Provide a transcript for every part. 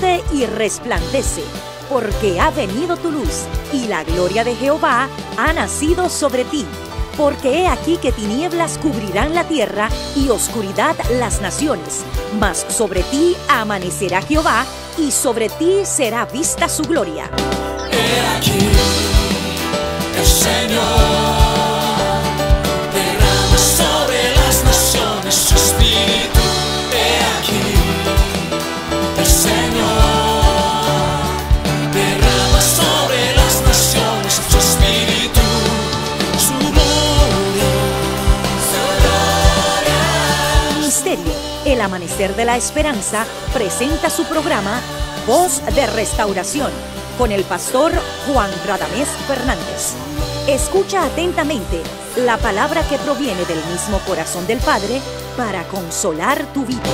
levántate y resplandece, porque ha venido tu luz, y la gloria de Jehová ha nacido sobre ti. Porque he aquí que tinieblas cubrirán la tierra, y oscuridad las naciones. Mas sobre ti amanecerá Jehová, y sobre ti será vista su gloria. He aquí, el Señor derrama sobre las naciones su espíritu. He aquí, el Señor derrama sobre las naciones su espíritu, su gloria, su gloria. Ministerio El Amanecer de la Esperanza presenta su programa Voz de Restauración con el pastor Juan Radamés Fernández. Escucha atentamente la palabra que proviene del mismo corazón del Padre para consolar tu vida.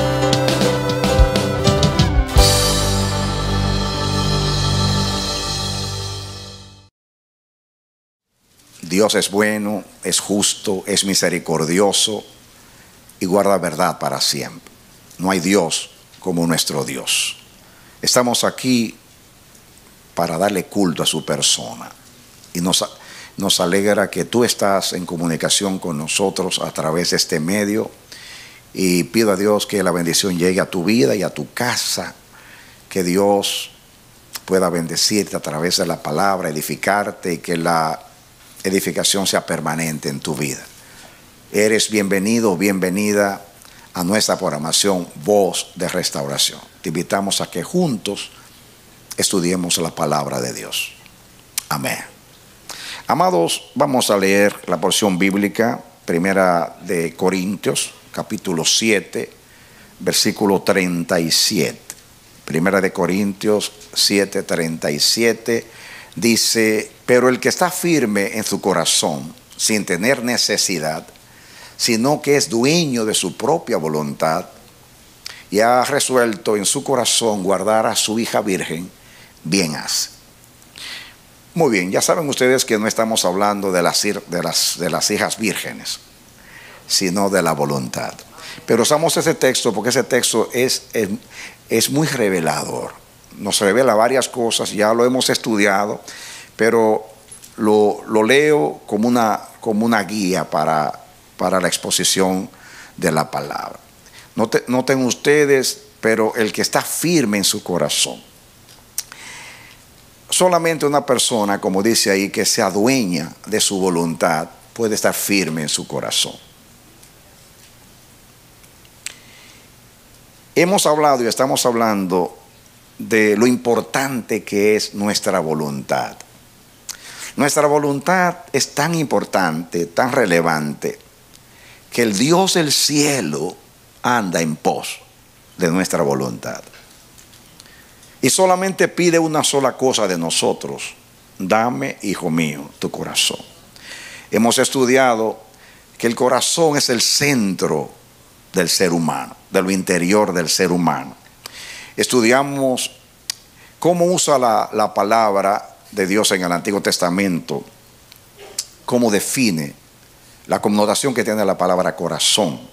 Dios es bueno, es justo, es misericordioso y guarda verdad para siempre. No hay Dios como nuestro Dios. Estamos aquí para darle culto a su persona. Y nos alegra que tú estás en comunicación con nosotros a través de este medio. Y pido a Dios que la bendición llegue a tu vida y a tu casa. Que Dios pueda bendecirte a través de la palabra, edificarte, y que la edificación sea permanente en tu vida. Eres bienvenido o bienvenida a nuestra programación Voz de Restauración. Te invitamos a que juntos estudiemos la palabra de Dios. Amén. Amados, vamos a leer la porción bíblica, primera de Corintios, capítulo 7, versículo 37. Primera de Corintios 7, 37, dice: pero el que está firme en su corazón, sin tener necesidad, sino que es dueño de su propia voluntad, y ha resuelto en su corazón guardar a su hija virgen, bien hace. Muy bien, ya saben ustedes que no estamos hablando de las hijas vírgenes, sino de la voluntad. Pero usamos ese texto porque ese texto es muy revelador. Nos revela varias cosas, ya lo hemos estudiado, pero lo leo como una guía para la exposición de la palabra. Noten ustedes, pero el que está firme en su corazón. Solamente una persona, como dice ahí, que sea dueña de su voluntad, puede estar firme en su corazón. Hemos hablado y estamos hablando de lo importante que es nuestra voluntad. Nuestra voluntad es tan importante, tan relevante, que el Dios del cielo anda en pos de nuestra voluntad. Y solamente pide una sola cosa de nosotros: dame, hijo mío, tu corazón. Hemos estudiado que el corazón es el centro del ser humano, de lo interior del ser humano. Estudiamos cómo usa la palabra de Dios en el Antiguo Testamento, cómo define la connotación que tiene la palabra corazón.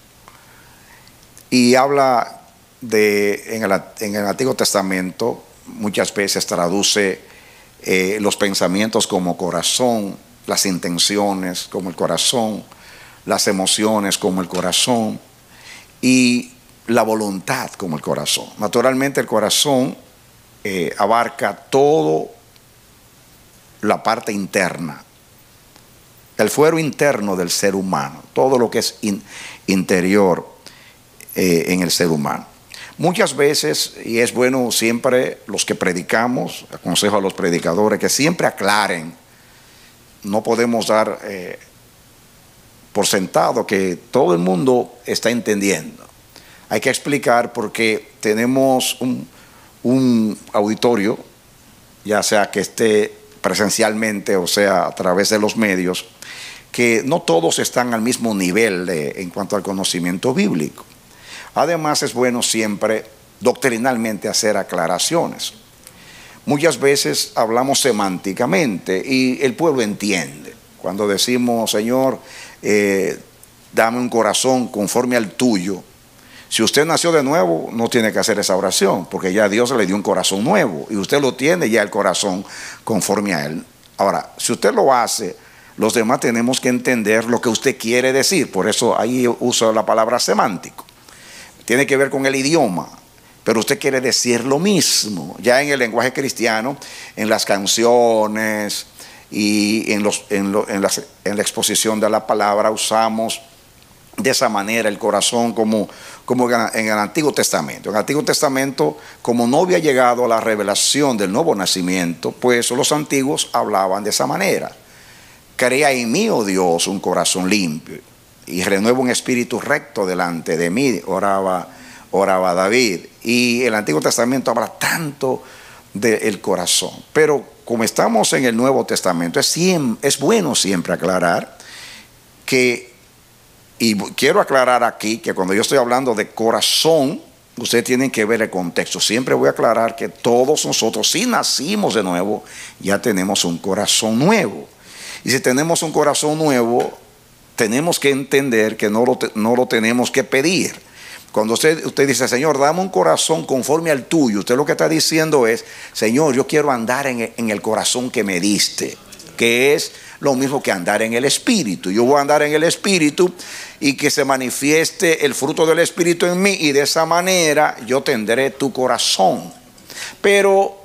Y habla en el Antiguo Testamento, muchas veces traduce los pensamientos como corazón, las intenciones como el corazón, las emociones como el corazón y la voluntad como el corazón. Naturalmente el corazón abarca todo la parte interna, el fuero interno del ser humano, todo lo que es interior en el ser humano. Muchas veces, y es bueno siempre los que predicamos, aconsejo a los predicadores que siempre aclaren. No podemos dar por sentado que todo el mundo está entendiendo. Hay que explicar porque tenemos un auditorio, ya sea que esté presencialmente o sea a través de los medios, que no todos están al mismo nivel en cuanto al conocimiento bíblico. Además, es bueno siempre doctrinalmente hacer aclaraciones. Muchas veces hablamos semánticamente y el pueblo entiende. Cuando decimos: Señor, dame un corazón conforme al tuyo, Si usted nació de nuevo, no tiene que hacer esa oración, porque ya Dios le dio un corazón nuevo y usted lo tiene ya el corazón conforme a Él. Ahora, si usted lo hace, los demás tenemos que entender lo que usted quiere decir. Por eso ahí uso la palabra semántico. Tiene que ver con el idioma, pero usted quiere decir lo mismo. Ya en el lenguaje cristiano, en las canciones y en la exposición de la palabra, usamos de esa manera el corazón como en el Antiguo Testamento. En el Antiguo Testamento, como no había llegado a la revelación del nuevo nacimiento, pues los antiguos hablaban de esa manera. Crea en mí, oh Dios, un corazón limpio y renueva un espíritu recto delante de mí, oraba David. Y el Antiguo Testamento habla tanto del corazón. Pero como estamos en el Nuevo Testamento, es bueno siempre aclarar que, y quiero aclarar aquí que cuando yo estoy hablando de corazón, ustedes tienen que ver el contexto. Siempre voy a aclarar que todos nosotros, si nacimos de nuevo, ya tenemos un corazón nuevo. Y si tenemos un corazón nuevo, tenemos que entender que no lo tenemos que pedir. Cuando usted dice, Señor, dame un corazón conforme al tuyo, usted lo que está diciendo es, Señor, yo quiero andar en el corazón que me diste, que es lo mismo que andar en el Espíritu. Yo voy a andar en el Espíritu y que se manifieste el fruto del Espíritu en mí, y de esa manera yo tendré tu corazón. Pero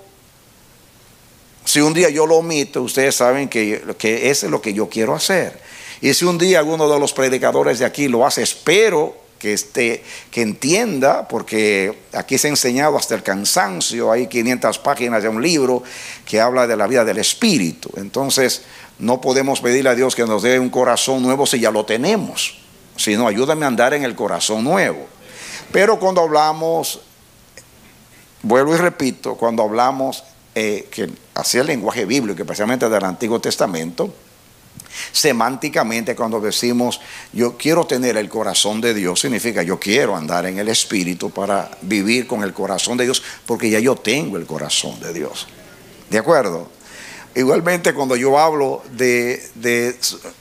si un día yo lo omito, ustedes saben que eso es lo que yo quiero hacer. Y si un día alguno de los predicadores de aquí lo hace, espero que entienda, porque aquí se ha enseñado hasta el cansancio. Hay 500 páginas de un libro que habla de la vida del Espíritu. Entonces no podemos pedirle a Dios que nos dé un corazón nuevo si ya lo tenemos, sino ayúdame a andar en el corazón nuevo. Pero cuando hablamos, vuelvo y repito, cuando hablamos que hacia el lenguaje bíblico, especialmente del Antiguo Testamento, semánticamente, cuando decimos yo quiero tener el corazón de Dios, significa yo quiero andar en el Espíritu para vivir con el corazón de Dios, porque ya yo tengo el corazón de Dios. ¿De acuerdo? Igualmente, cuando yo hablo de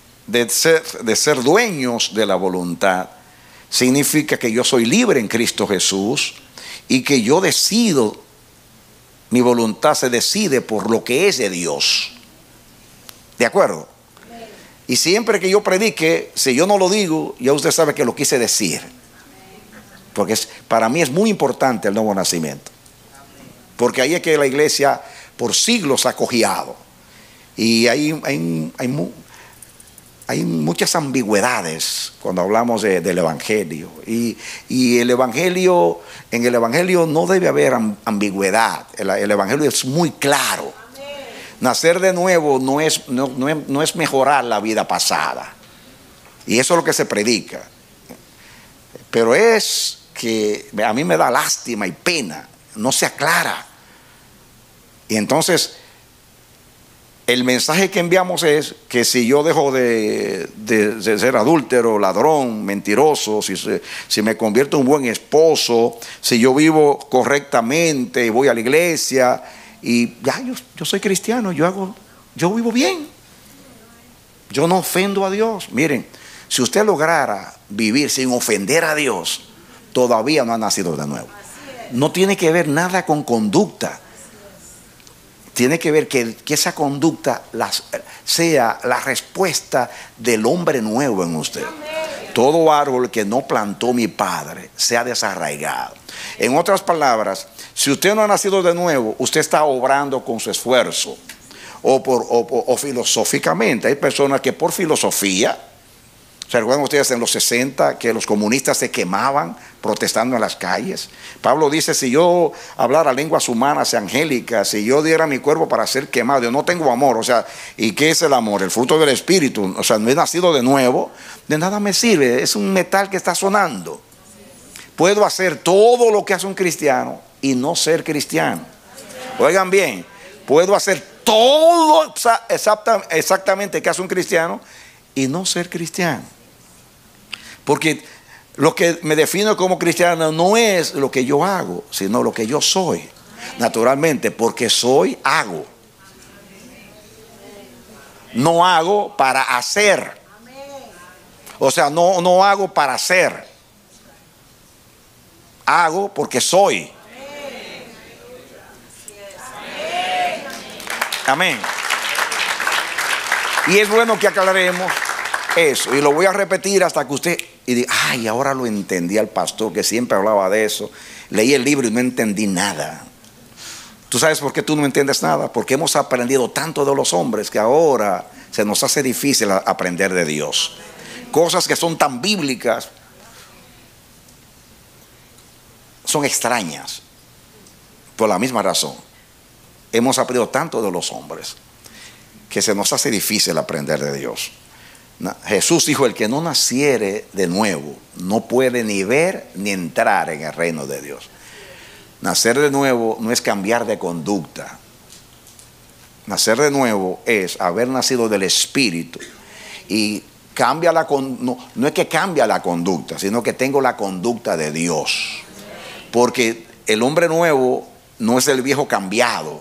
ser dueños de la voluntad, significa que yo soy libre en Cristo Jesús y que yo decido, mi voluntad se decide por lo que es de Dios. ¿De acuerdo? Y siempre que yo predique, si yo no lo digo, ya usted sabe que lo quise decir. Porque para mí es muy importante el nuevo nacimiento. Porque ahí es que la iglesia por siglos ha cojeado. Y hay muchas ambigüedades cuando hablamos del Evangelio. Y el Evangelio, en el Evangelio no debe haber ambigüedad. El Evangelio es muy claro. Nacer de nuevo no es mejorar la vida pasada. Y eso es lo que se predica. Pero es que a mí me da lástima y pena. No se aclara. Y entonces el mensaje que enviamos es que si yo dejo de ser adúltero, ladrón, mentiroso, si me convierto en un buen esposo, si yo vivo correctamente y voy a la iglesia, y ya yo soy cristiano, yo vivo bien, yo no ofendo a Dios. Miren, si usted lograra vivir sin ofender a Dios, todavía no ha nacido de nuevo. No tiene que ver nada con conducta. Tiene que ver que esa conducta sea la respuesta del hombre nuevo en usted. Todo árbol que no plantó mi Padre se ha desarraigado. En otras palabras, si usted no ha nacido de nuevo, usted está obrando con su esfuerzo o filosóficamente. Hay personas que por filosofía, ¿se recuerdan ustedes en los 60 que los comunistas se quemaban protestando en las calles? Pablo dice, si yo hablara lenguas humanas y angélicas, si yo diera mi cuerpo para ser quemado, yo no tengo amor. O sea, ¿y qué es el amor? El fruto del Espíritu. O sea, no he nacido de nuevo, de nada me sirve. Es un metal que está sonando. Puedo hacer todo lo que hace un cristiano y no ser cristiano. Oigan bien, puedo hacer todo exactamente que hace un cristiano y no ser cristiano. Porque lo que me define como cristiano no es lo que yo hago, sino lo que yo soy. Naturalmente, porque soy, hago. No hago para hacer. O sea, no hago para hacer. hago porque soy. Amén. Y es bueno que aclaremos eso. Y lo voy a repetir hasta que usted y diga, ay, ahora lo entendí al pastor que siempre hablaba de eso. Leí el libro y no entendí nada. ¿Tú sabes por qué tú no entiendes nada? Porque hemos aprendido tanto de los hombres que ahora se nos hace difícil aprender de Dios. Cosas que son tan bíblicas son extrañas por la misma razón. Hemos aprendido tanto de los hombres que se nos hace difícil aprender de Dios. Jesús dijo, el que no naciere de nuevo no puede ni ver ni entrar en el reino de Dios. Nacer de nuevo no es cambiar de conducta. Nacer de nuevo es haber nacido del Espíritu. Y cambia no es que cambia la conducta, sino que tengo la conducta de Dios. Porque el hombre nuevo no es el viejo cambiado,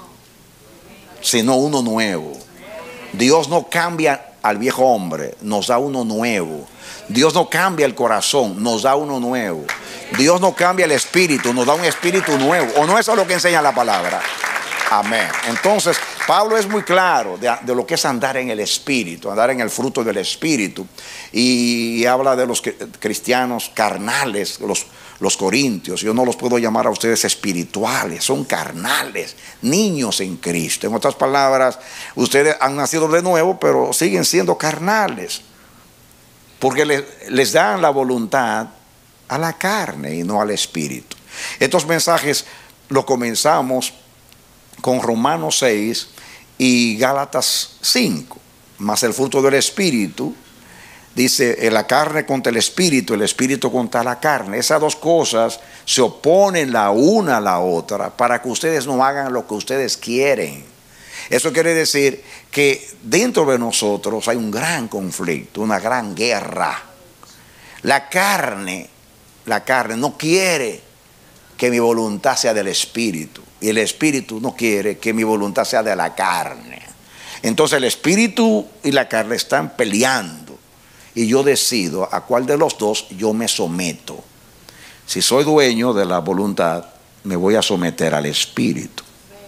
sino uno nuevo. Dios no cambia al viejo hombre, nos da uno nuevo. Dios no cambia el corazón, nos da uno nuevo. Dios no cambia el espíritu, nos da un espíritu nuevo. ¿O no es eso lo que enseña la palabra? Amén. Entonces, Pablo es muy claro de lo que es andar en el espíritu, andar en el fruto del espíritu. Y habla de los cristianos carnales, los corintios. Yo no los puedo llamar a ustedes espirituales, son carnales, niños en Cristo. En otras palabras, ustedes han nacido de nuevo, pero siguen siendo carnales. Porque les dan la voluntad a la carne y no al espíritu. Estos mensajes los comenzamos con Romanos 6 y Gálatas 5. Más el fruto del espíritu, dice la carne contra el espíritu contra la carne. Esas dos cosas se oponen la una a la otra para que ustedes no hagan lo que ustedes quieren. Eso quiere decir que dentro de nosotros hay un gran conflicto, una gran guerra. La carne no quiere que mi voluntad sea del espíritu, y el espíritu no quiere que mi voluntad sea de la carne. Entonces el espíritu y la carne están peleando, y yo decido a cuál de los dos yo me someto. Si soy dueño de la voluntad, me voy a someter al espíritu.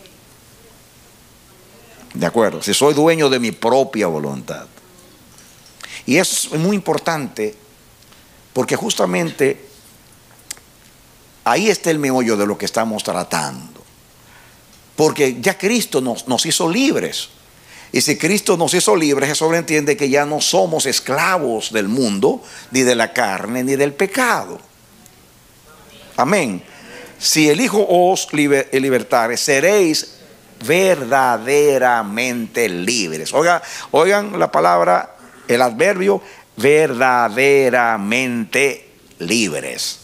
¿De acuerdo? Si soy dueño de mi propia voluntad. Y es muy importante porque justamente ahí está el meollo de lo que estamos tratando. Porque ya Cristo nos hizo libres. Y si Cristo nos hizo libres, eso sobreentiende que ya no somos esclavos del mundo, ni de la carne, ni del pecado. Amén. Si el Hijo os libertare, seréis verdaderamente libres. Oigan la palabra, el adverbio, verdaderamente libres.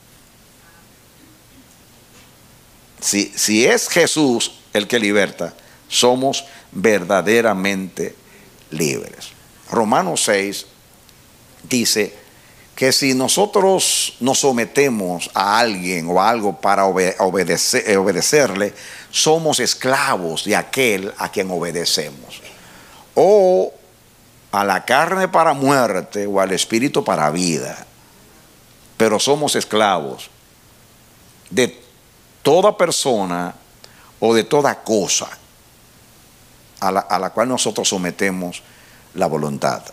Si es Jesús el que liberta, somos verdaderamente libres. Romanos 6 dice que si nosotros nos sometemos a alguien o a algo para obedecerle, somos esclavos de aquel a quien obedecemos. O a la carne para muerte o al espíritu para vida. Pero somos esclavos de toda persona o de toda cosa a la cual nosotros sometemos la voluntad.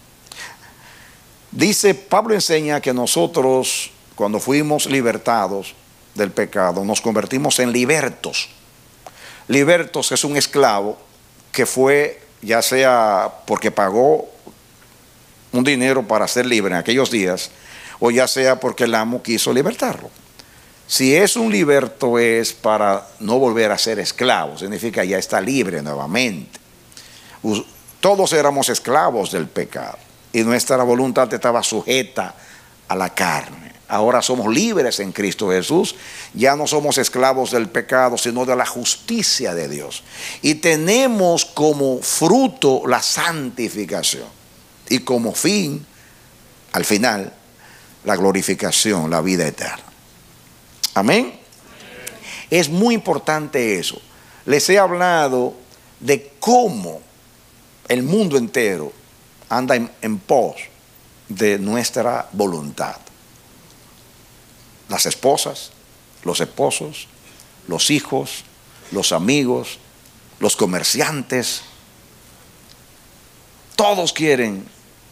Dice, Pablo enseña que nosotros, cuando fuimos libertados del pecado, nos convertimos en libertos. Libertos es un esclavo que fue, ya sea porque pagó un dinero para ser libre en aquellos días, o ya sea porque el amo quiso libertarlo. Si es un liberto es para no volver a ser esclavo, significa ya está libre nuevamente. Todos éramos esclavos del pecado y nuestra voluntad estaba sujeta a la carne. Ahora somos libres en Cristo Jesús, ya no somos esclavos del pecado, sino de la justicia de Dios. Y tenemos como fruto la santificación y como fin, al final, la glorificación, la vida eterna. Amén. Es muy importante eso. Les he hablado de cómo el mundo entero anda en pos de nuestra voluntad. las esposas, los esposos, los hijos, los amigos, los comerciantes. Todos quieren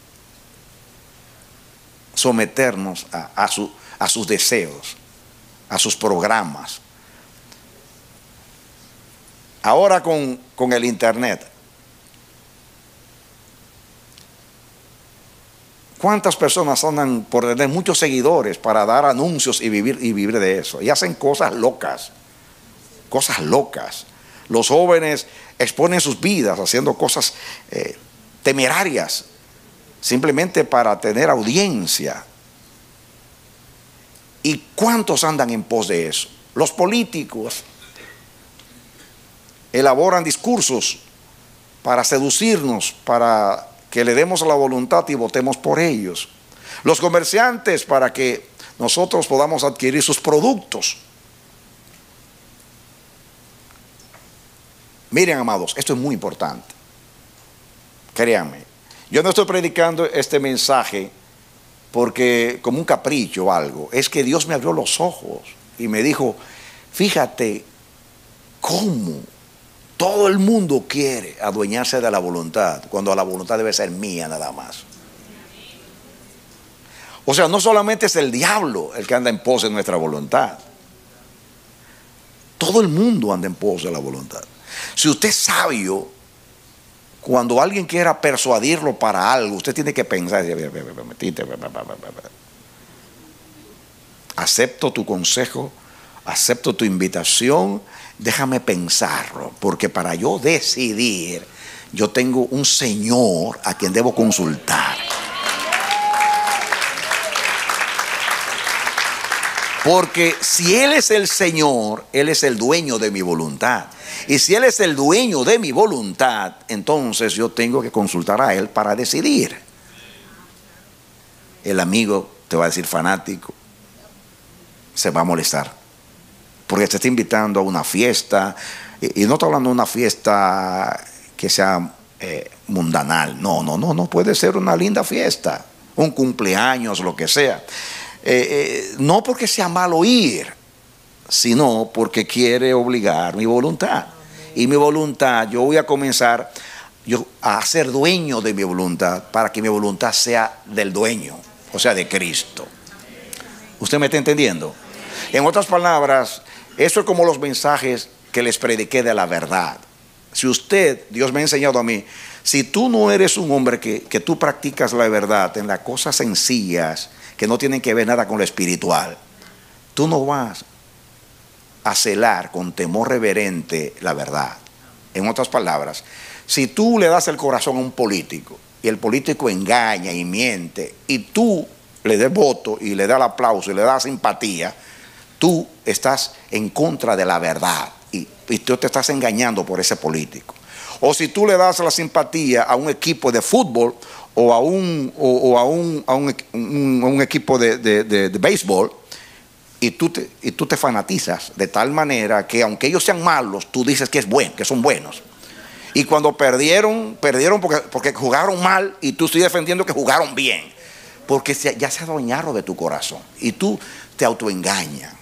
someternos a sus deseos, a sus programas. Ahora con el internet, ¿cuántas personas andan por tener muchos seguidores para dar anuncios y vivir de eso? Y hacen cosas locas, cosas locas. Los jóvenes exponen sus vidas haciendo cosas temerarias, simplemente para tener audiencia. ¿Y cuántos andan en pos de eso? Los políticos elaboran discursos para seducirnos, para que le demos la voluntad y votemos por ellos. Los comerciantes para que nosotros podamos adquirir sus productos. Miren, amados, esto es muy importante. Créanme, yo no estoy predicando este mensaje porque como un capricho o algo. Es que Dios me abrió los ojos y me dijo, fíjate cómo todo el mundo quiere adueñarse de la voluntad, cuando la voluntad debe ser mía nada más. O sea, no solamente es el diablo el que anda en pos de nuestra voluntad. Todo el mundo anda en pos de la voluntad. Si usted es sabio, cuando alguien quiera persuadirlo para algo, usted tiene que pensar, acepto tu consejo, acepto tu invitación, déjame pensarlo, porque para yo decidir, yo tengo un Señor a quien debo consultar. Porque si Él es el Señor, Él es el dueño de mi voluntad. Y si Él es el dueño de mi voluntad, entonces yo tengo que consultar a Él para decidir. El amigo te va a decir fanático, se va a molestar, porque te está invitando a una fiesta. Y no estoy hablando de una fiesta que sea mundanal. No, puede ser una linda fiesta, un cumpleaños, lo que sea. No porque sea malo ir, sino porque quiere obligar mi voluntad. Y mi voluntad, yo voy a comenzar a ser dueño de mi voluntad, para que mi voluntad sea del dueño, o sea, de Cristo. ¿Usted me está entendiendo? En otras palabras, eso es como los mensajes que les prediqué de la verdad. Si usted, Dios me ha enseñado a mí, si tú no eres un hombre que tú practicas la verdad en las cosas sencillas, que no tienen que ver nada con lo espiritual, tú no vas a celar con temor reverente la verdad. En otras palabras, si tú le das el corazón a un político y el político engaña y miente y tú le das voto y le das el aplauso y le das simpatía, tú estás en contra de la verdad y tú te estás engañando por ese político. O si tú le das la simpatía a un equipo de fútbol o a un equipo de béisbol, y tú te fanatizas de tal manera que aunque ellos sean malos, tú dices que es bueno, que son buenos. Y cuando perdieron porque jugaron mal, y tú sigues defendiendo que jugaron bien, porque ya se adueñaron de tu corazón y tú te autoengañas.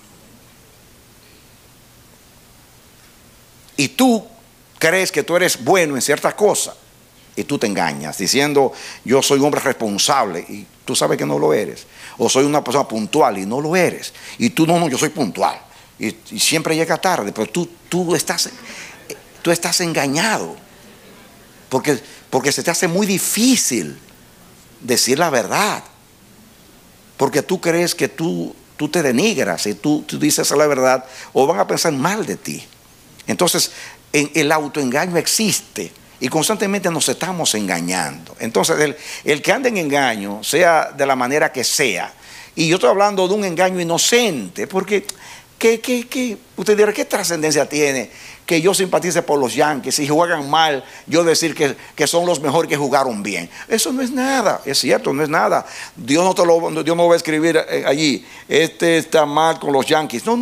Y tú crees que tú eres bueno en ciertas cosas y tú te engañas diciendo, yo soy un hombre responsable, y tú sabes que no lo eres. O soy una persona puntual y no lo eres. Y tú, no, yo soy puntual y siempre llega tarde, pero tú estás engañado, porque se te hace muy difícil decir la verdad, porque tú crees que tú te denigras y tú dices la verdad, o van a pensar mal de ti. Entonces el autoengaño existe y constantemente nos estamos engañando. Entonces el que anda en engaño, sea de la manera que sea, y yo estoy hablando de un engaño inocente, porque usted dirá, ¿qué trascendencia tiene que yo simpatice por los Yankees? Si juegan mal, yo decir que son los mejores, que jugaron bien. Eso no es nada, es cierto, no es nada. Dios no va a escribir allí, este está mal con los Yankees. No.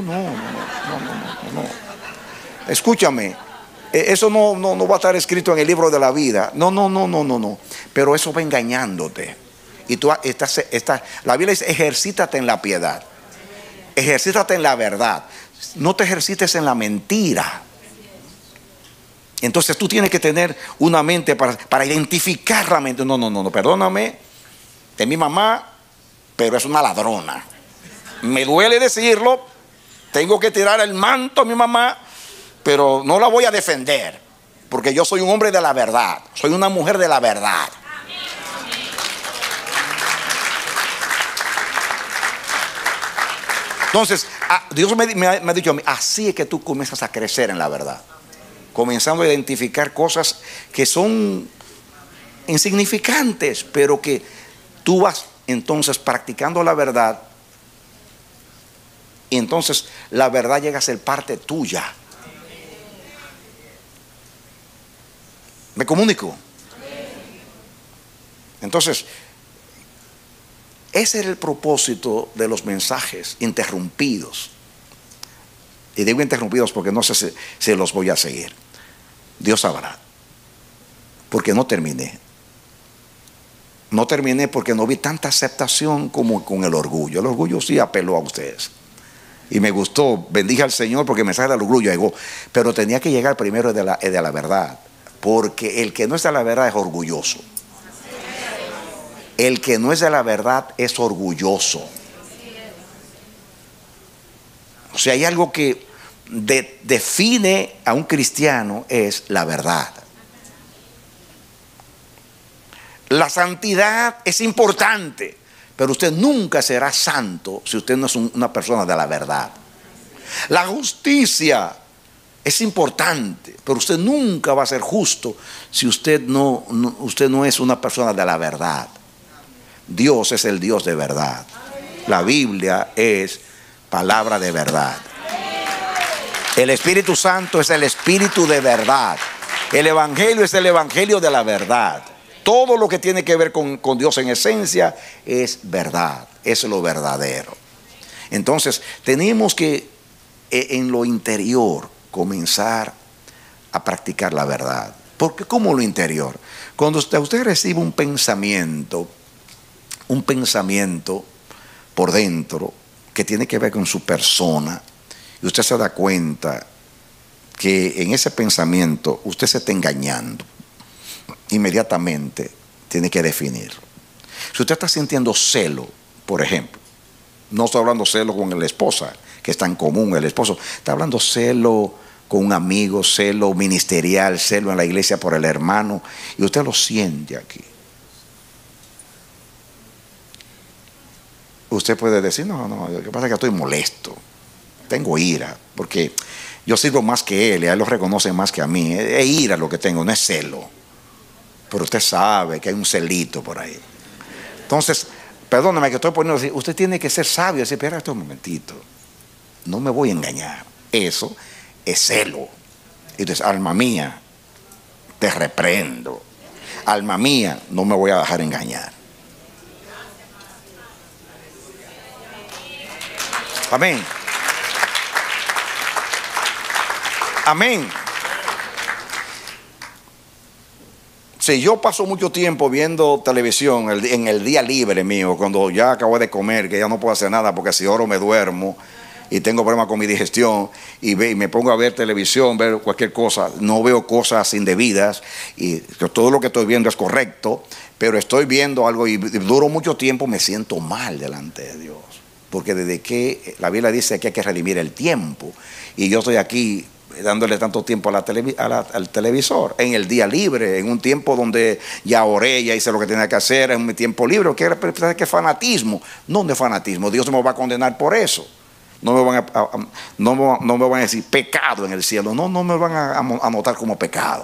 Escúchame, eso no va a estar escrito en el libro de la vida. No. Pero eso va engañándote. Y tú la Biblia dice, ejercítate en la piedad. ejercítate en la verdad. No te ejercites en la mentira. Entonces tú tienes que tener una mente para identificar la mente. No, perdóname, es mi mamá, pero es una ladrona. Me duele decirlo, tengo que tirar el manto a mi mamá, pero no la voy a defender, porque yo soy un hombre de la verdad, soy una mujer de la verdad. Entonces, Dios me ha dicho a mí, así es que tú comienzas a crecer en la verdad, comenzando a identificar cosas que son insignificantes, pero que tú vas entonces practicando la verdad, y entonces la verdad llega a ser parte tuya. ¿Me comunico? Entonces, ese era el propósito de los mensajes interrumpidos. Y digo interrumpidos porque no sé si los voy a seguir. Dios sabrá. Porque no terminé. No terminé porque no vi tanta aceptación como con el orgullo. El orgullo sí apeló a ustedes. Y me gustó, bendije al Señor porque el mensaje del orgullo llegó. Pero tenía que llegar primero de la verdad. Porque el que no es de la verdad es orgulloso. El que no es de la verdad es orgulloso. O sea, hay algo que define a un cristiano, es la verdad. La santidad es importante, pero usted nunca será santo si usted no es una persona de la verdad. La justicia es importante, pero usted nunca va a ser justo si usted no es una persona de la verdad. Dios es el Dios de verdad. La Biblia es palabra de verdad. El Espíritu Santo es el Espíritu de verdad. El Evangelio es el Evangelio de la verdad. Todo lo que tiene que ver con Dios en esencia es verdad, es lo verdadero. Entonces tenemos que en lo interior comenzar a practicar la verdad. Porque ¿cómo lo interior? Cuando usted recibe un pensamiento por dentro que tiene que ver con su persona, y usted se da cuenta que en ese pensamiento usted se está engañando, inmediatamente tiene que definirlo. Si usted está sintiendo celo, por ejemplo, no estoy hablando celo con la esposa, que está en común, el esposo, está hablando celo con un amigo, celo ministerial, celo en la iglesia por el hermano, y usted lo siente aquí. Usted puede decir, no, lo que pasa es que estoy molesto, tengo ira, porque yo sirvo más que él, y a él lo reconoce más que a mí. Es ira lo que tengo, no es celo. Pero usted sabe que hay un celito por ahí. Entonces, perdóname que estoy poniendo así, usted tiene que ser sabio y decir, espera un momentito, no me voy a engañar, eso es celo. Y entonces, alma mía, te reprendo. Alma mía, no me voy a dejar engañar. Amén. Amén. Si yo paso mucho tiempo viendo televisión en el día libre mío, cuando ya acabo de comer, que ya no puedo hacer nada porque si oro me duermo y tengo problemas con mi digestión, y me pongo a ver televisión, ver cualquier cosa, no veo cosas indebidas, y todo lo que estoy viendo es correcto, pero estoy viendo algo y duro mucho tiempo, me siento mal delante de Dios. Porque desde que la Biblia dice que hay que redimir el tiempo, y yo estoy aquí dándole tanto tiempo al televisor, en el día libre, en un tiempo donde ya oré, ya hice lo que tenía que hacer, en mi tiempo libre, que es fanatismo. No es fanatismo, Dios no me va a condenar por eso. No me van a decir pecado en el cielo, no me van a anotar como pecado.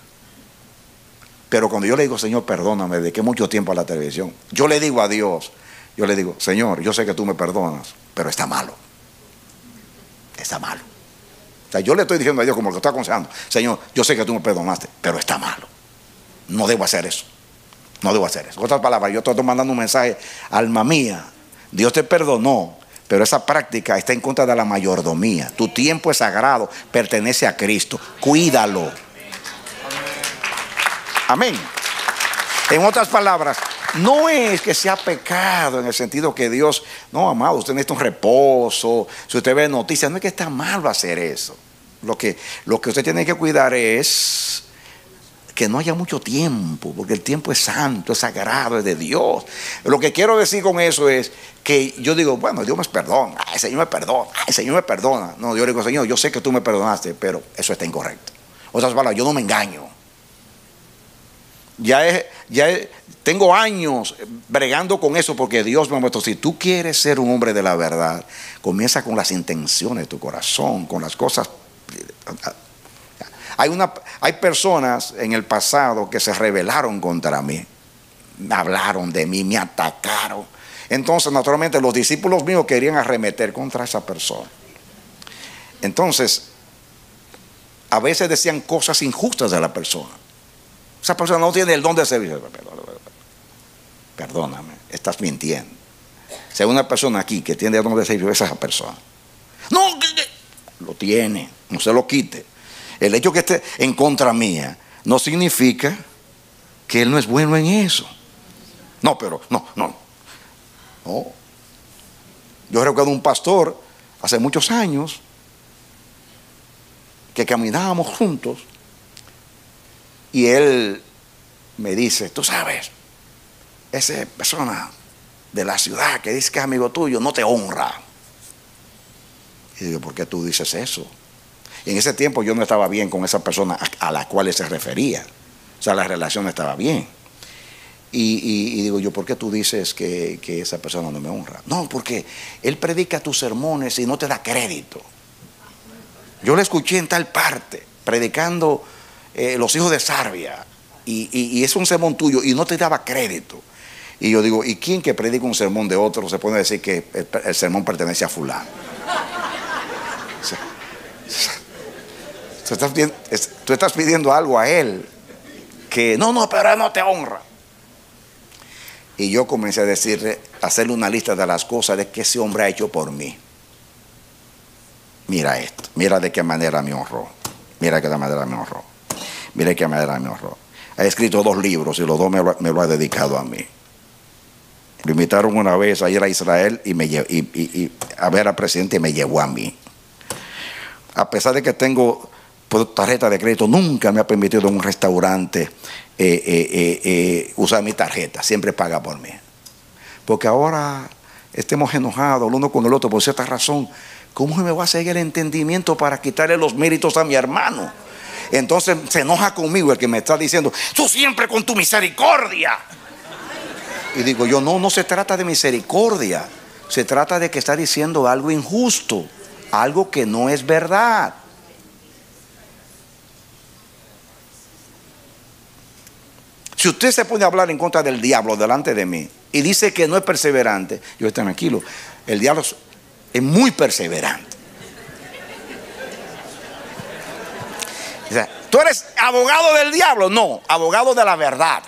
Pero cuando yo le digo, Señor, perdóname, de que mucho tiempo a la televisión, yo le digo a Dios, yo le digo, Señor, yo sé que tú me perdonas, pero está malo. Está malo. O sea, yo le estoy diciendo a Dios como lo que estoy aconsejando, Señor, yo sé que tú me perdonaste, pero está malo. No debo hacer eso. No debo hacer eso. En otras palabras, yo estoy mandando un mensaje, alma mía, Dios te perdonó, pero esa práctica está en contra de la mayordomía. Tu tiempo es sagrado, pertenece a Cristo. Cuídalo. Amén. En otras palabras, no es que sea pecado en el sentido que Dios, no, amado, usted necesita un reposo. Si usted ve noticias, no es que está malo hacer eso. Lo que usted tiene que cuidar es que no haya mucho tiempo, porque el tiempo es santo, es sagrado, es de Dios. Lo que quiero decir con eso es que yo digo, bueno, Dios me perdona, el Señor me perdona, el Señor me perdona. No, yo digo, Señor, yo sé que tú me perdonaste, pero eso está incorrecto. Otras palabras, yo no me engaño. Tengo años bregando con eso, porque Dios me ha puesto, si tú quieres ser un hombre de la verdad, comienza con las intenciones de tu corazón, con las cosas. Hay personas en el pasado que se rebelaron contra mí, me hablaron de mí, me atacaron. Entonces, naturalmente, los discípulos míos querían arremeter contra esa persona. Entonces, a veces decían cosas injustas de la persona. Esa persona no tiene el don de servicio. Perdóname, estás mintiendo. Si hay una persona aquí que tiene el don de servicio, es esa persona. No, lo tiene, no se lo quite. El hecho que esté en contra mía no significa que él no es bueno en eso. No, pero no. Yo recuerdo un pastor hace muchos años que caminábamos juntos y él me dice, tú sabes, esa persona de la ciudad que dice que es amigo tuyo no te honra. Y digo, ¿por qué tú dices eso? Y en ese tiempo yo no estaba bien con esa persona a la cual él se refería. O sea, la relación estaba bien. Y digo yo, ¿por qué tú dices que esa persona no me honra? No, porque él predica tus sermones y no te da crédito. Yo le escuché en tal parte, predicando los hijos de Sarvia. Y es un sermón tuyo y no te daba crédito. Y yo digo, ¿y quién que predica un sermón de otro se pone a decir que el sermón pertenece a fulano? O sea, tú estás pidiendo algo a él que no, pero él no te honra. Y yo comencé a decirle, a hacerle una lista de las cosas de que ese hombre ha hecho por mí. Mira esto, mira de qué manera me honró, mira de qué manera me honró, mira de qué manera me honró. Ha escrito 2 libros y los 2 me lo ha dedicado a mí. Me invitaron una vez a ir a Israel y a ver al presidente y me llevó a mí. A pesar de que tengo tarjeta de crédito, nunca me ha permitido en un restaurante usar mi tarjeta, siempre paga por mí. Porque ahora estemos enojados el uno con el otro por cierta razón, ¿cómo me va a seguir el entendimiento para quitarle los méritos a mi hermano? Entonces se enoja conmigo el que me está diciendo, tú siempre con tu misericordia. Y digo yo, no se trata de misericordia, se trata de que está diciendo algo injusto, algo que no es verdad. Si usted se pone a hablar en contra del diablo delante de mí y dice que no es perseverante, yo estoy tranquilo, el diablo es muy perseverante. O sea, ¿tú eres abogado del diablo? No, abogado de la verdad.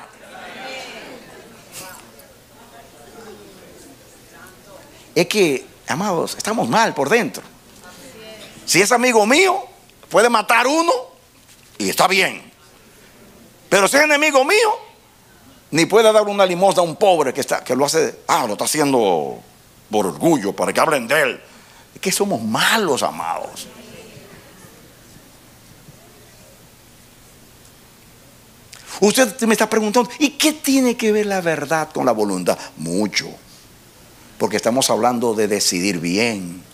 Es que, amados, estamos mal por dentro. Si es amigo mío, puede matar uno y está bien. Pero si es enemigo mío, ni puede dar una limosna a un pobre que lo hace, lo está haciendo por orgullo, para que hablen de él. Es que somos malos, amados. Usted me está preguntando, ¿y qué tiene que ver la verdad con la voluntad? Mucho. Porque estamos hablando de decidir bien.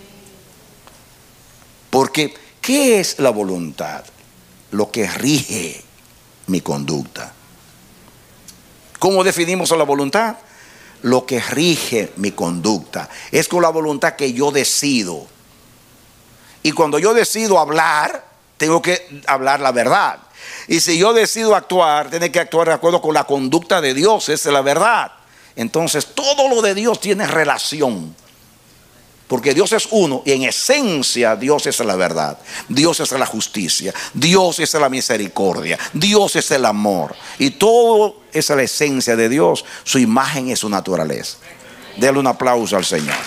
Porque, ¿qué es la voluntad? Lo que rige mi conducta. ¿Cómo definimos a la voluntad? Lo que rige mi conducta. Es con la voluntad que yo decido. Y cuando yo decido hablar, tengo que hablar la verdad. Y si yo decido actuar, tengo que actuar de acuerdo con la conducta de Dios. Esa es la verdad. Entonces, todo lo de Dios tiene relación. Porque Dios es uno y en esencia Dios es la verdad. Dios es la justicia. Dios es la misericordia. Dios es el amor. Y todo es la esencia de Dios. Su imagen y su naturaleza. Denle un aplauso al Señor.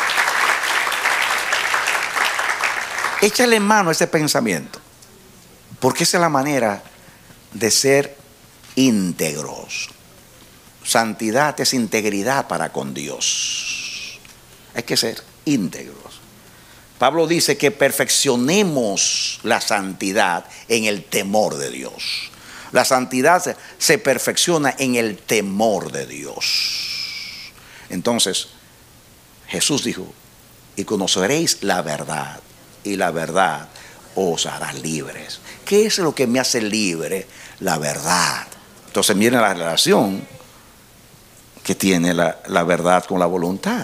Échale mano a ese pensamiento. Porque esa es la manera de ser íntegros. Santidad es integridad para con Dios. Hay que ser íntegros. Pablo dice que perfeccionemos la santidad en el temor de Dios. La santidad se perfecciona en el temor de Dios. Entonces, Jesús dijo, y conoceréis la verdad, y la verdad os hará libres. ¿Qué es lo que me hace libre? La verdad. Entonces miren la relación que tiene la verdad con la voluntad.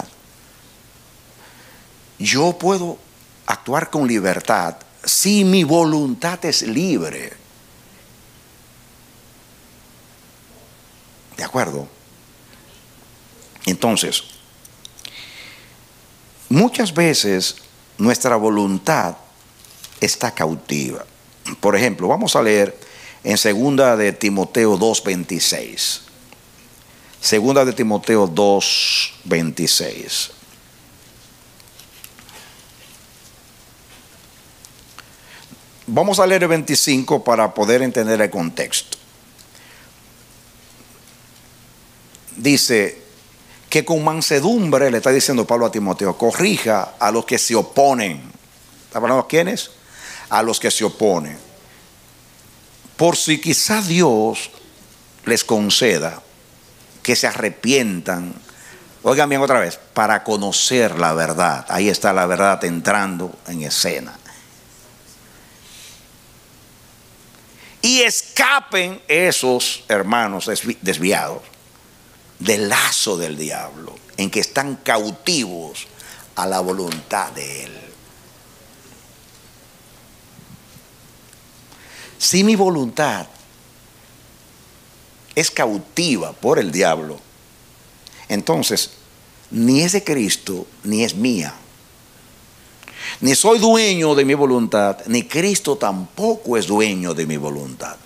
Yo puedo actuar con libertad si mi voluntad es libre. ¿De acuerdo? Entonces, muchas veces nuestra voluntad está cautiva. Por ejemplo, vamos a leer en 2 de Timoteo 2:26. 2 de Timoteo 2:26. Vamos a leer el 25 para poder entender el contexto. Dice que con mansedumbre, le está diciendo Pablo a Timoteo, corrija a los que se oponen. ¿Está hablando a quiénes? A los que se oponen. Por si quizá Dios les conceda que se arrepientan. Oigan bien otra vez, para conocer la verdad. Ahí está la verdad entrando en escena. Y escapen esos hermanos desviados del lazo del diablo, en que están cautivos a la voluntad de él. Si mi voluntad es cautiva por el diablo, entonces ni es de Cristo ni es mía. Ni soy dueño de mi voluntad, ni Cristo tampoco es dueño de mi voluntad.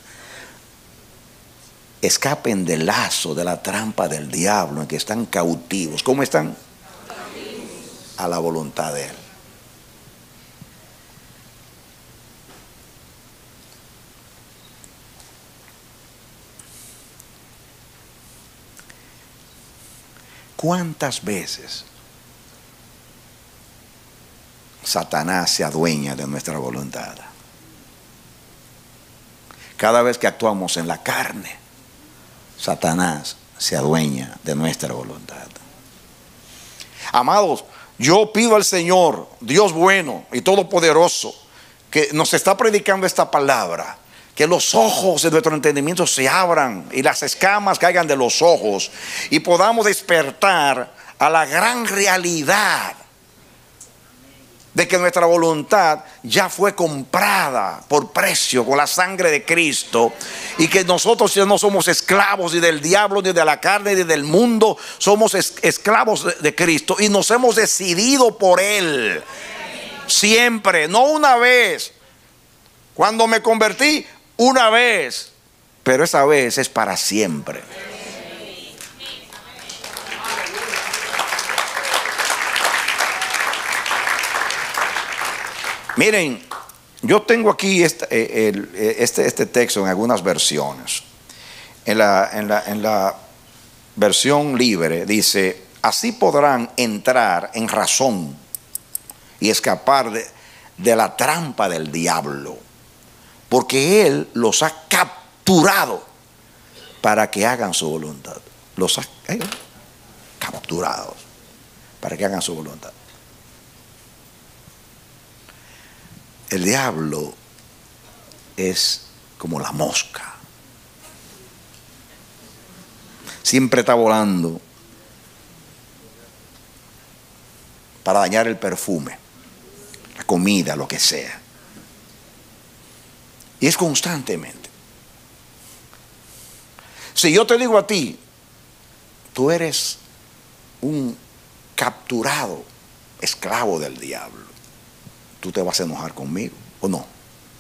Escapen del lazo, de la trampa del diablo en que están cautivos. ¿Cómo están? A la voluntad de él. ¿Cuántas veces Satanás se adueña de nuestra voluntad? Cada vez que actuamos en la carne, Satanás se adueña de nuestra voluntad. Amados, yo pido al Señor, Dios bueno y todopoderoso, que nos está predicando esta palabra, que los ojos de nuestro entendimiento se abran y las escamas caigan de los ojos y podamos despertar a la gran realidad de que nuestra voluntad ya fue comprada por precio con la sangre de Cristo, y que nosotros ya no somos esclavos ni del diablo, ni de la carne, ni del mundo. Somos esclavos de Cristo y nos hemos decidido por Él. Siempre, no una vez. Cuando me convertí, una vez, pero esa vez es para siempre. Miren, yo tengo aquí este texto en algunas versiones. En la versión libre dice: así podrán entrar en razón y escapar de la trampa del diablo, porque él los ha capturado para que hagan su voluntad. Los ha capturados para que hagan su voluntad. El diablo es como la mosca. Siempre está volando para dañar el perfume, la comida, lo que sea. Y es constantemente. Si yo te digo a ti, tú eres un capturado esclavo del diablo, ¿tú te vas a enojar conmigo o no?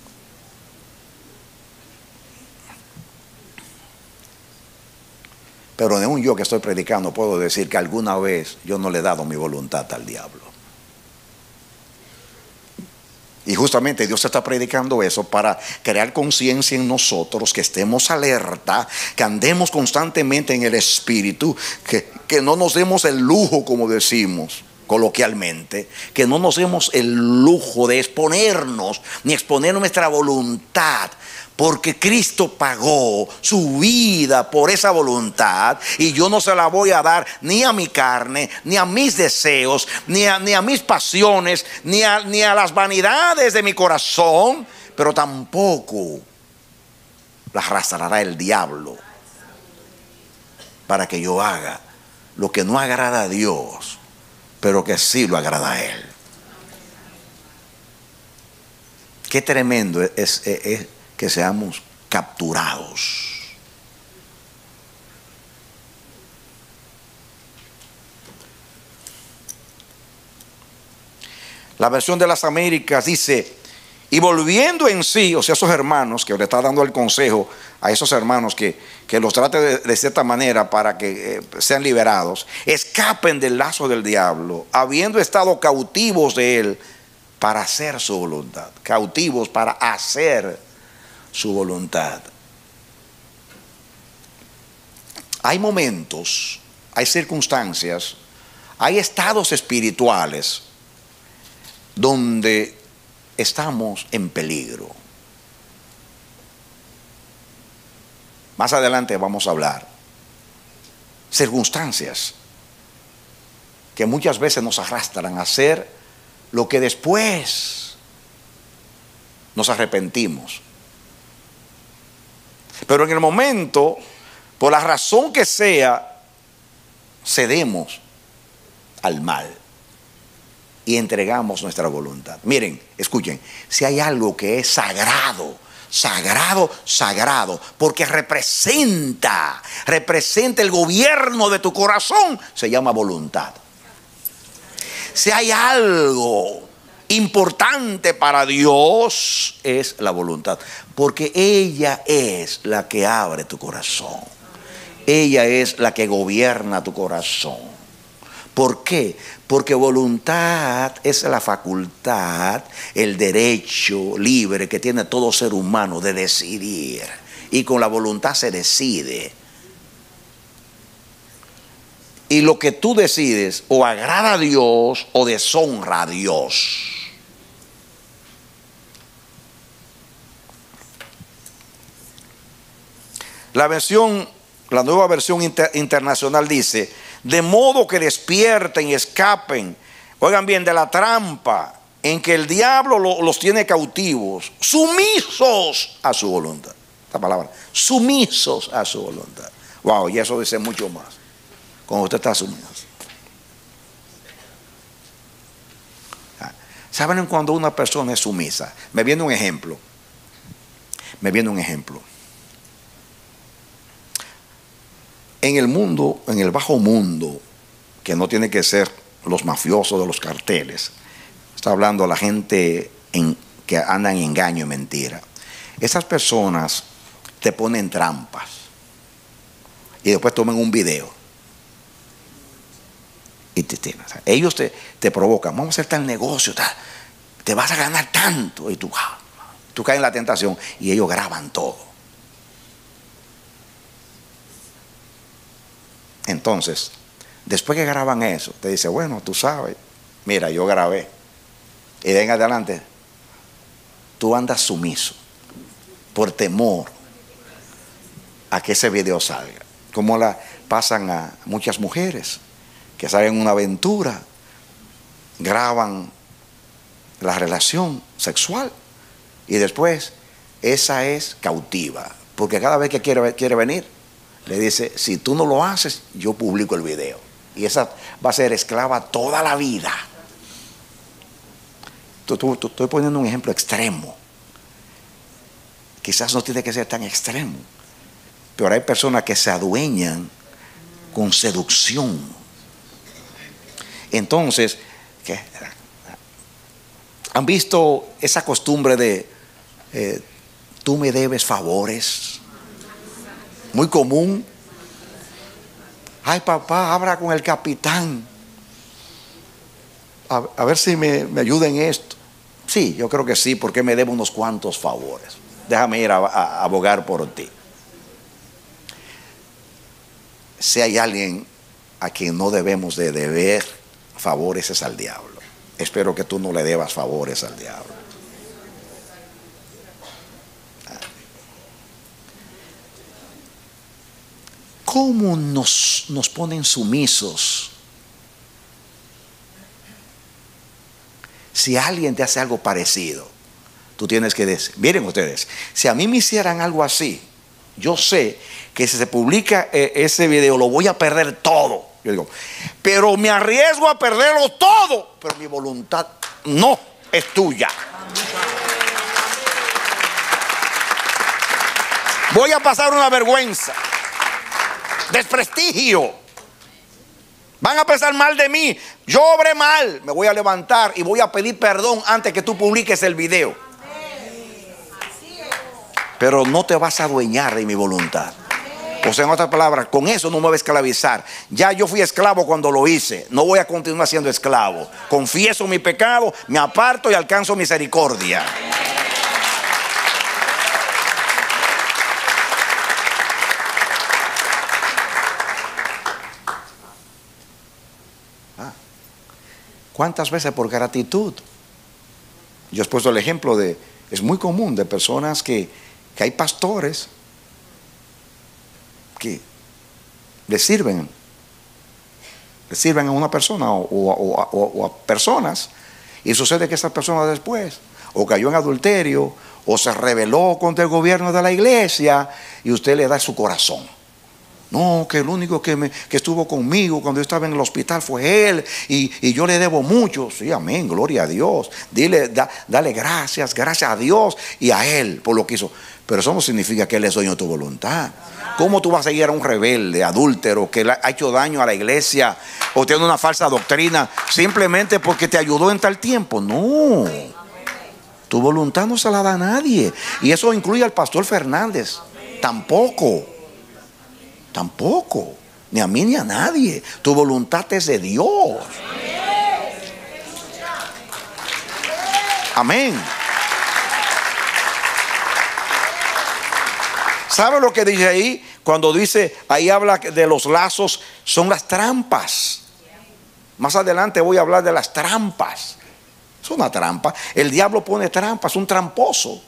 Pero de un yo que estoy predicando puedo decir que alguna vez yo no le he dado mi voluntad al diablo. Y justamente Dios está predicando eso para crear conciencia en nosotros, que estemos alerta, que andemos constantemente en el Espíritu, que no nos demos el lujo, como decimos coloquialmente, que no nos demos el lujo de exponernos, ni exponer nuestra voluntad, porque Cristo pagó su vida por esa voluntad, y yo no se la voy a dar ni a mi carne, ni a mis deseos, ni a mis pasiones, ni a las vanidades de mi corazón, pero tampoco la arrastrará el diablo para que yo haga lo que no agrada a Dios, pero que sí lo agrada a Él. Qué tremendo es que seamos capturados. La versión de las Américas dice: y volviendo en sí, o sea, esos hermanos, que le está dando el consejo a esos hermanos que los trate de cierta manera para que sean liberados, escapen del lazo del diablo, habiendo estado cautivos de él para hacer su voluntad. Cautivos para hacer su voluntad. Hay momentos, hay circunstancias, hay estados espirituales donde estamos en peligro. Más adelante vamos a hablar. Circunstancias que muchas veces nos arrastran a hacer lo que después nos arrepentimos. Pero en el momento, por la razón que sea, cedemos al mal y entregamos nuestra voluntad. Miren, escuchen, si hay algo que es sagrado, sagrado, sagrado, porque representa el gobierno de tu corazón, se llama voluntad. Si hay algo importante para Dios, es la voluntad, porque ella es la que abre tu corazón, ella es la que gobierna tu corazón. ¿Por qué? Porque voluntad es la facultad, el derecho libre que tiene todo ser humano de decidir, y con la voluntad se decide. Y lo que tú decides o agrada a Dios o deshonra a Dios. La nueva versión internacional dice: de modo que despierten y escapen, oigan bien, de la trampa en que el diablo los tiene cautivos, sumisos a su voluntad. Esta palabra, sumisos a su voluntad. Wow, y eso dice mucho más cuando usted está sumiso. ¿Saben cuando una persona es sumisa? Me viene un ejemplo. En el mundo, en el bajo mundo, que no tiene que ser los mafiosos de los carteles, está hablando a la gente que anda en engaño y mentira. Esas personas te ponen trampas y después toman un video y ellos te provocan: vamos a hacer tal negocio, te vas a ganar tanto, y tú caes en la tentación, y ellos graban todo. Entonces, después que graban eso, te dice: bueno, tú sabes, mira, yo grabé. Y de en adelante, tú andas sumiso por temor a que ese video salga. Como pasan a muchas mujeres que salen en una aventura, graban la relación sexual y después esa es cautiva, porque cada vez que quiere venir, le dice: si tú no lo haces, yo publico el video. Y esa va a ser esclava toda la vida. Estoy poniendo un ejemplo extremo. Quizás no tiene que ser tan extremo, pero hay personas que se adueñan con seducción. Entonces, ¿han visto esa costumbre de tú me debes favores? Muy común. Ay, papá, habla con el capitán a ver si me ayuda en esto. Sí, yo creo que sí, porque me debe unos cuantos favores. Déjame ir a abogar por ti. Si hay alguien a quien no debemos de deber favores, es al diablo. Espero que tú no le debas favores al diablo. ¿Cómo nos ponen sumisos? Si alguien te hace algo parecido, tú tienes que decir, miren ustedes, si a mí me hicieran algo así, yo sé que si se publica ese video lo voy a perder todo. Yo digo, pero me arriesgo a perderlo todo, pero mi voluntad no es tuya. Voy a pasar una vergüenza, desprestigio. Van a pensar mal de mí. Yo obré mal. Me voy a levantar y voy a pedir perdón antes que tú publiques el video. Pero no te vas a adueñar de mi voluntad. O sea, en otras palabras, con eso no me voy a esclavizar. Ya yo fui esclavo cuando lo hice. No voy a continuar siendo esclavo. Confieso mi pecado, me aparto y alcanzo misericordia. ¿Cuántas veces por gratitud? Yo he puesto el ejemplo de, es muy común de personas que hay pastores que le sirven a una persona o a personas, y sucede que esa persona después o cayó en adulterio o se rebeló contra el gobierno de la iglesia y usted le da su corazón. No, que el único que estuvo conmigo cuando yo estaba en el hospital fue él y yo le debo mucho. Sí, amén, gloria a Dios. Dale gracias a Dios y a él por lo que hizo. Pero eso no significa que él es dueño de tu voluntad. ¿Cómo tú vas a seguir a un rebelde, adúltero, que le ha hecho daño a la iglesia o tiene una falsa doctrina simplemente porque te ayudó en tal tiempo? No. Tu voluntad no se la da a nadie. Y eso incluye al pastor Fernández. Tampoco. Ni a mí ni a nadie. Tu voluntad es de Dios. Amén. ¿Sabe lo que dice ahí? Cuando dice, ahí habla de los lazos, son las trampas. Más adelante voy a hablar de las trampas. Es una trampa. El diablo pone trampas, un tramposo.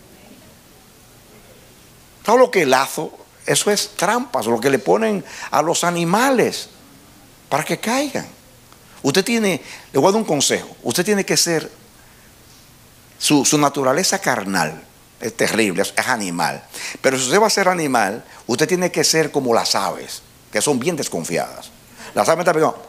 ¿Sabe lo que es lazo? Eso es trampas, lo que le ponen a los animales para que caigan. Le voy a dar un consejo. Usted tiene que ser, su naturaleza carnal es terrible, es animal. Pero si usted va a ser animal, usted tiene que ser como las aves, que son bien desconfiadas. Las aves están pensando,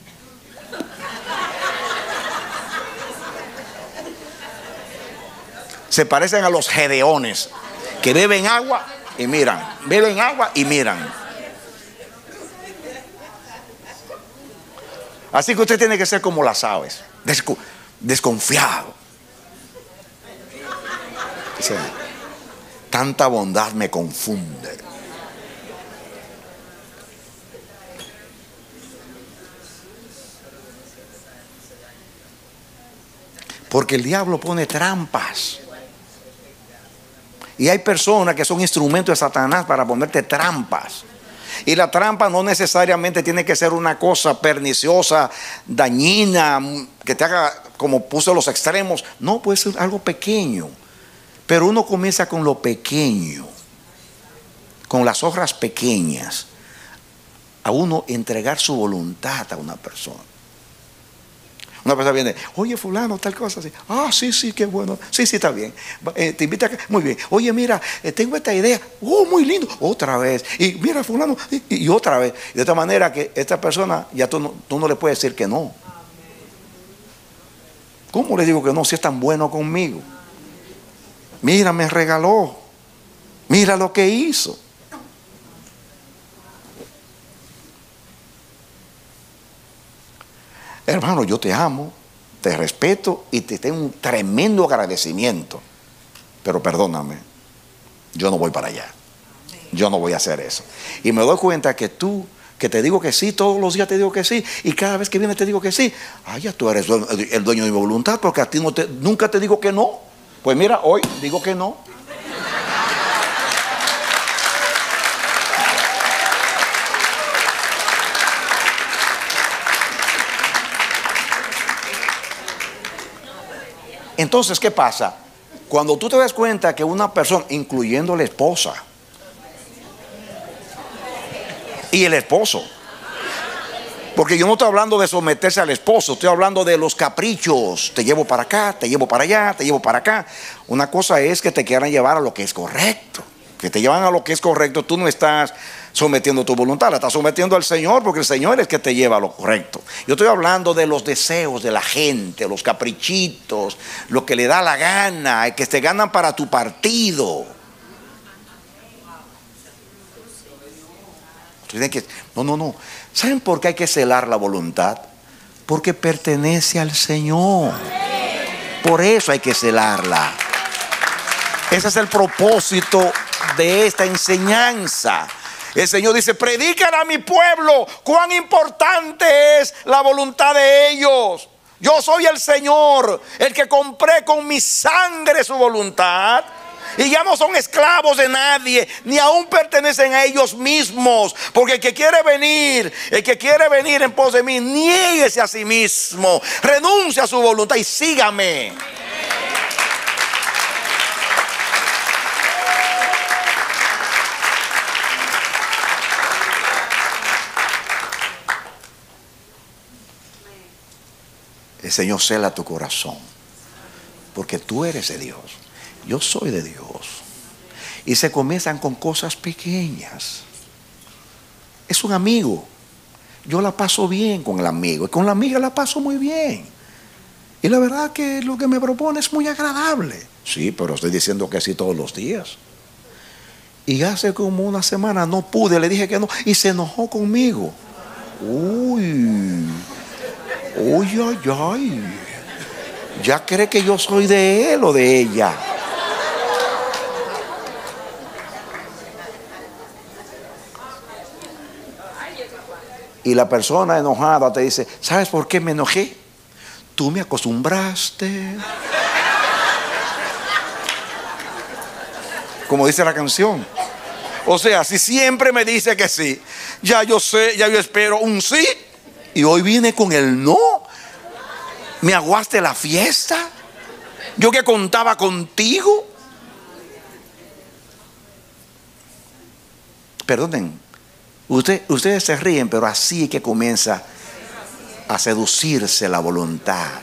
se parecen a los gedeones, que beben agua y miran, beben agua y miran. Así que usted tiene que ser como las aves, desconfiado. Dice, tanta bondad me confunde. Porque el diablo pone trampas. Y hay personas que son instrumentos de Satanás para ponerte trampas. Y la trampa no necesariamente tiene que ser una cosa perniciosa, dañina, que te haga, como puse los extremos. No, puede ser algo pequeño. Pero uno comienza con lo pequeño, con las obras pequeñas, a uno entregar su voluntad a una persona. Una persona viene, oye fulano, tal cosa así. Ah, sí, qué bueno. Sí, está bien. Te invita acá. Muy bien. Oye, mira, tengo esta idea. Oh, muy lindo. Otra vez. Y mira fulano. Y otra vez. De esta manera que esta persona, ya tú no le puedes decir que no. ¿Cómo le digo que no si es tan bueno conmigo? Mira, me regaló. Mira lo que hizo. Hermano, yo te amo, te respeto y te tengo un tremendo agradecimiento. Pero perdóname, yo no voy para allá. Yo no voy a hacer eso. Y me doy cuenta que tú que te digo que sí, todos los días te digo que sí, y cada vez que viene te digo que sí. Ay, ya tú eres el dueño de mi voluntad, porque a ti nunca te digo que no. Pues mira, hoy digo que no. Entonces, ¿qué pasa? Cuando tú te das cuenta que una persona, incluyendo la esposa y el esposo, porque yo no estoy hablando de someterse al esposo, estoy hablando de los caprichos. Te llevo para acá, te llevo para allá, te llevo para acá. Una cosa es que te quieran llevar a lo que es correcto. Que te llevan a lo que es correcto, tú no estás sometiendo tu voluntad, la estás sometiendo al Señor, porque el Señor es el que te lleva a lo correcto. Yo estoy hablando de los deseos de la gente, los caprichitos, lo que le da la gana, el que te ganan para tu partido. No. ¿Saben por qué hay que celar la voluntad? Porque pertenece al Señor. Por eso hay que celarla. Ese es el propósito de esta enseñanza. El Señor dice: predican a mi pueblo cuán importante es la voluntad de ellos. Yo soy el Señor, el que compré con mi sangre su voluntad. Y ya no son esclavos de nadie, ni aún pertenecen a ellos mismos. Porque el que quiere venir en pos de mí, niéguese a sí mismo, renuncie a su voluntad y sígame. El Señor cela tu corazón, porque tú eres de Dios, yo soy de Dios. Y se comienzan con cosas pequeñas. Es un amigo, yo la paso bien con el amigo, y con la amiga la paso muy bien. Y la verdad que lo que me propone es muy agradable. Sí, pero estoy diciendo que sí todos los días. Y hace como una semana no pude, le dije que no, y se enojó conmigo. Uy, ay. Ya cree que yo soy de él o de ella. Y la persona enojada te dice: ¿sabes por qué me enojé? Tú me acostumbraste. Como dice la canción. O sea, si siempre me dice que sí, ya yo sé, ya yo espero un sí, y hoy vine con el no. ¿Me aguaste la fiesta? Yo que contaba contigo. Perdonen, ustedes se ríen, pero así es que comienza a seducirse la voluntad.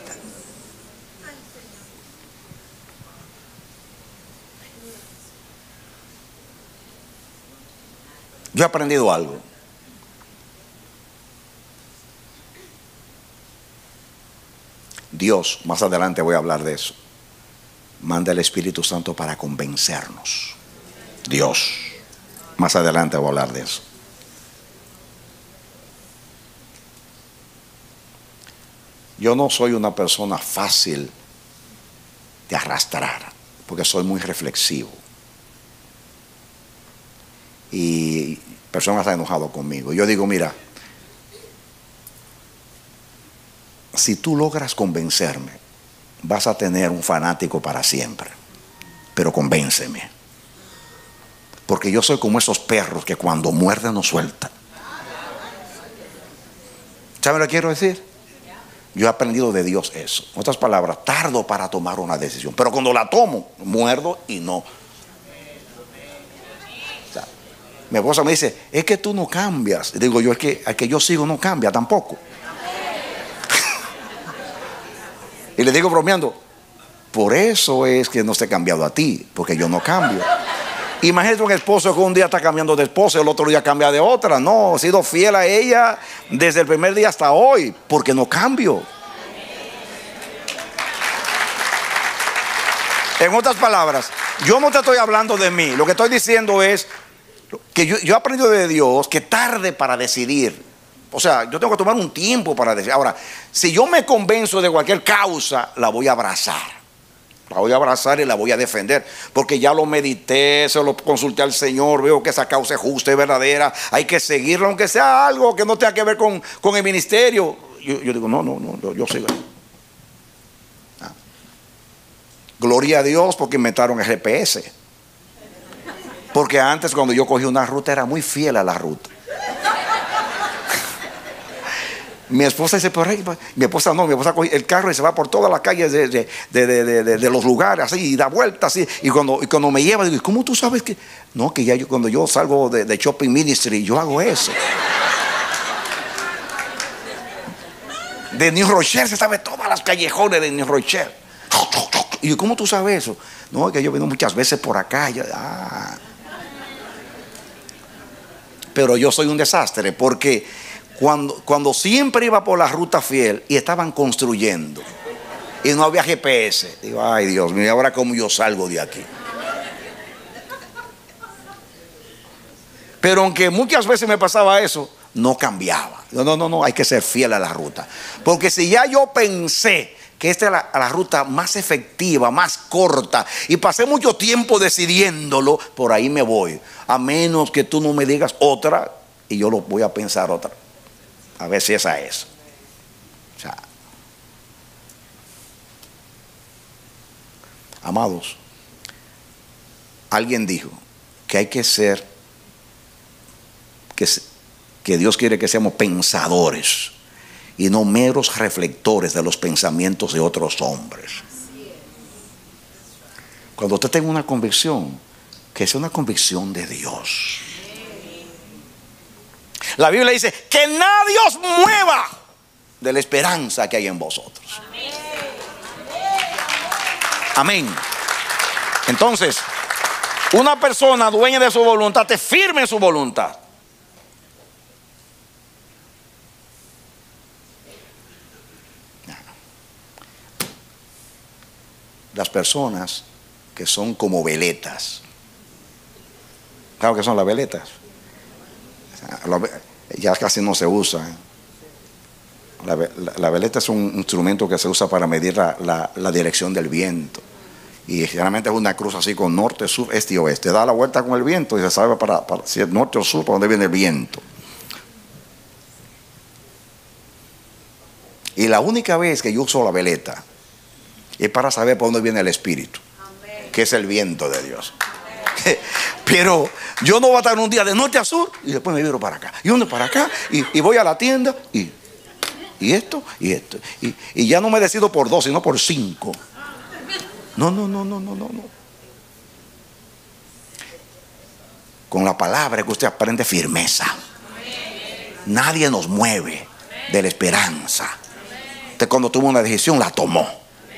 Yo he aprendido algo. Dios, más adelante voy a hablar de eso, manda el Espíritu Santo para convencernos. Dios, más adelante voy a hablar de eso. Yo no soy una persona fácil de arrastrar, porque soy muy reflexivo. Y personas han enojado conmigo. Yo digo: mira, si tú logras convencerme, vas a tener un fanático para siempre. Pero convénceme. Porque yo soy como esos perros que cuando muerden no sueltan. ¿Saben lo que quiero decir? Yo he aprendido de Dios eso. En otras palabras, tardo para tomar una decisión, pero cuando la tomo, muerdo y no. O sea, mi esposa me dice: es que tú no cambias. Y digo yo: es que al que yo sigo no cambia tampoco. Y le digo bromeando: por eso es que no te he cambiado a ti, porque yo no cambio. Imagínate un esposo que un día está cambiando de esposa y el otro día cambia de otra. No, he sido fiel a ella desde el primer día hasta hoy, porque no cambio. En otras palabras, yo no te estoy hablando de mí. Lo que estoy diciendo es que yo he aprendido de Dios que tarde para decidir. O sea, yo tengo que tomar un tiempo para decidir. Ahora, si yo me convenzo de cualquier causa, la voy a abrazar. La voy a abrazar y la voy a defender, porque ya lo medité, se lo consulté al Señor, veo que esa causa es justa y verdadera, hay que seguirla, aunque sea algo que no tenga que ver con el ministerio. Yo digo, no, yo sigo. Gloria a Dios porque inventaron el GPS. Porque antes, cuando yo cogí una ruta, era muy fiel a la ruta. Mi esposa dice, por ahí, mi esposa coge el carro y se va por todas las calles de los lugares así, y da vueltas así. Y cuando me lleva, digo, ¿cómo tú sabes que? No, que ya cuando yo salgo de Shopping Ministry, yo hago eso. De New Rochelle se sabe todas las callejones de New Rochelle. Y yo, ¿cómo tú sabes eso? No, que yo he venido muchas veces por acá. Pero yo soy un desastre, porque cuando siempre iba por la ruta fiel y estaban construyendo y no había GPS, digo, ay Dios mío, ahora cómo yo salgo de aquí. Pero aunque muchas veces me pasaba eso, no cambiaba. No, hay que ser fiel a la ruta. Porque si ya yo pensé que esta es la ruta más efectiva, más corta, y pasé mucho tiempo decidiéndolo, por ahí me voy. A menos que tú no me digas otra, y yo lo voy a pensar otra. A ver si esa es. O sea, amados, alguien dijo que hay que ser, que Dios quiere que seamos pensadores y no meros reflectores de los pensamientos de otros hombres. Cuando usted tenga una convicción, que sea una convicción de Dios. La Biblia dice que nadie os mueva de la esperanza que hay en vosotros. Amén. Entonces, una persona dueña de su voluntad, te firme en su voluntad. Las personas que son como veletas. ¿Claro que son las veletas? Ya casi no se usa. La veleta es un instrumento que se usa para medir la dirección del viento. Y generalmente es una cruz así con norte, sur, este y oeste. Da la vuelta con el viento y se sabe para si es norte o sur, para dónde viene el viento. Y la única vez que yo uso la veleta es para saber por dónde viene el espíritu, que es el viento de Dios. Pero yo no voy a estar un día de norte a sur y después me viro para acá y uno para acá y voy a la tienda y esto y ya no me decido por 2 sino por 5. No. Con la palabra que usted aprende firmeza. Nadie nos mueve de la esperanza. Usted cuando toma una decisión la tomó.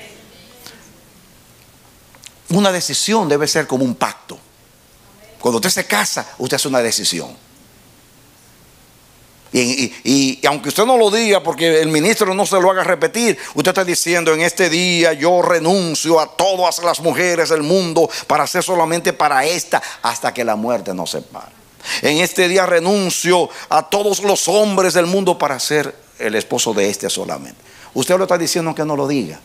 Una decisión debe ser como un pacto. Cuando usted se casa, usted hace una decisión. Y aunque usted no lo diga, porque el ministro no se lo haga repetir, usted está diciendo: en este día yo renuncio a todas las mujeres del mundo para ser solamente para esta, hasta que la muerte nos separe. En este día renuncio a todos los hombres del mundo para ser el esposo de este solamente. Usted lo está diciendo aunque no lo diga.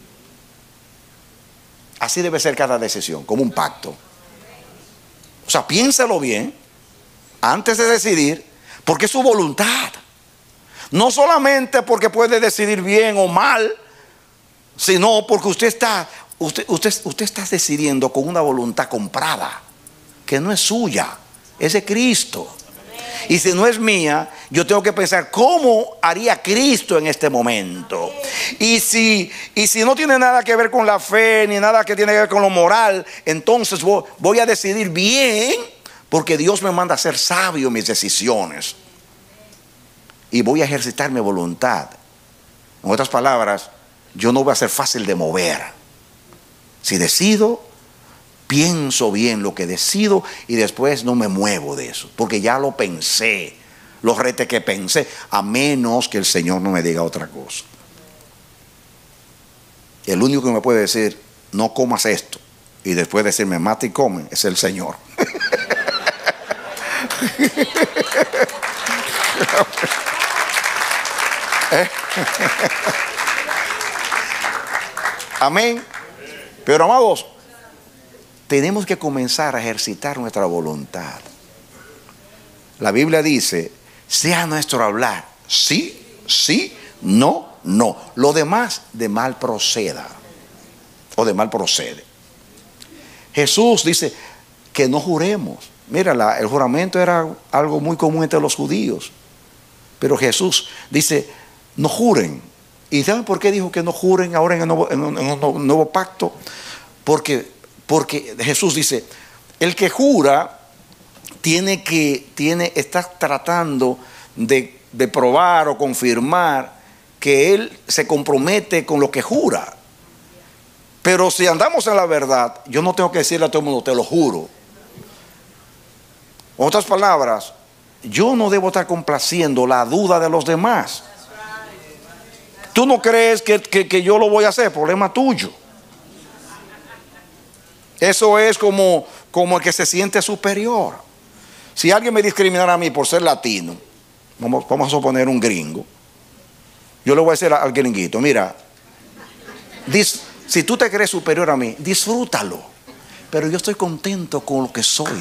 Así debe ser cada decisión, como un pacto. O sea, piénselo bien antes de decidir, porque es su voluntad. No solamente porque puede decidir bien o mal, sino porque usted está decidiendo con una voluntad comprada, que no es suya, es de Cristo. Y si no es mía, yo tengo que pensar cómo haría Cristo en este momento. Y si no tiene nada que ver con la fe, ni nada que tiene que ver con lo moral, entonces voy a decidir bien, porque Dios me manda a ser sabio en mis decisiones. Y voy a ejercitar mi voluntad. En otras palabras, yo no voy a ser fácil de mover. Si decido, pienso bien lo que decido y después no me muevo de eso, porque ya lo pensé, los retes que pensé, a menos que el Señor no me diga otra cosa. El único que me puede decir: no comas esto, y después decirme mata y come, es el Señor. Amén. Pero amados, tenemos que comenzar a ejercitar nuestra voluntad. La Biblia dice, sea nuestro hablar sí, sí, no, no. Lo demás de mal proceda o de mal procede. Jesús dice que no juremos. Mira, el juramento era algo muy común entre los judíos. Pero Jesús dice, no juren. ¿Y saben por qué dijo que no juren ahora en el nuevo pacto? Porque Jesús dice, el que jura está tratando de probar o confirmar que él se compromete con lo que jura. Pero si andamos en la verdad, yo no tengo que decirle a todo el mundo, te lo juro. En otras palabras, yo no debo estar complaciendo la duda de los demás. Tú no crees que yo lo voy a hacer, problema tuyo. Eso es como el que se siente superior. Si alguien me discriminara a mí por ser latino, vamos a suponer un gringo, yo le voy a decir al gringuito, mira, si tú te crees superior a mí, disfrútalo, pero yo estoy contento con lo que soy.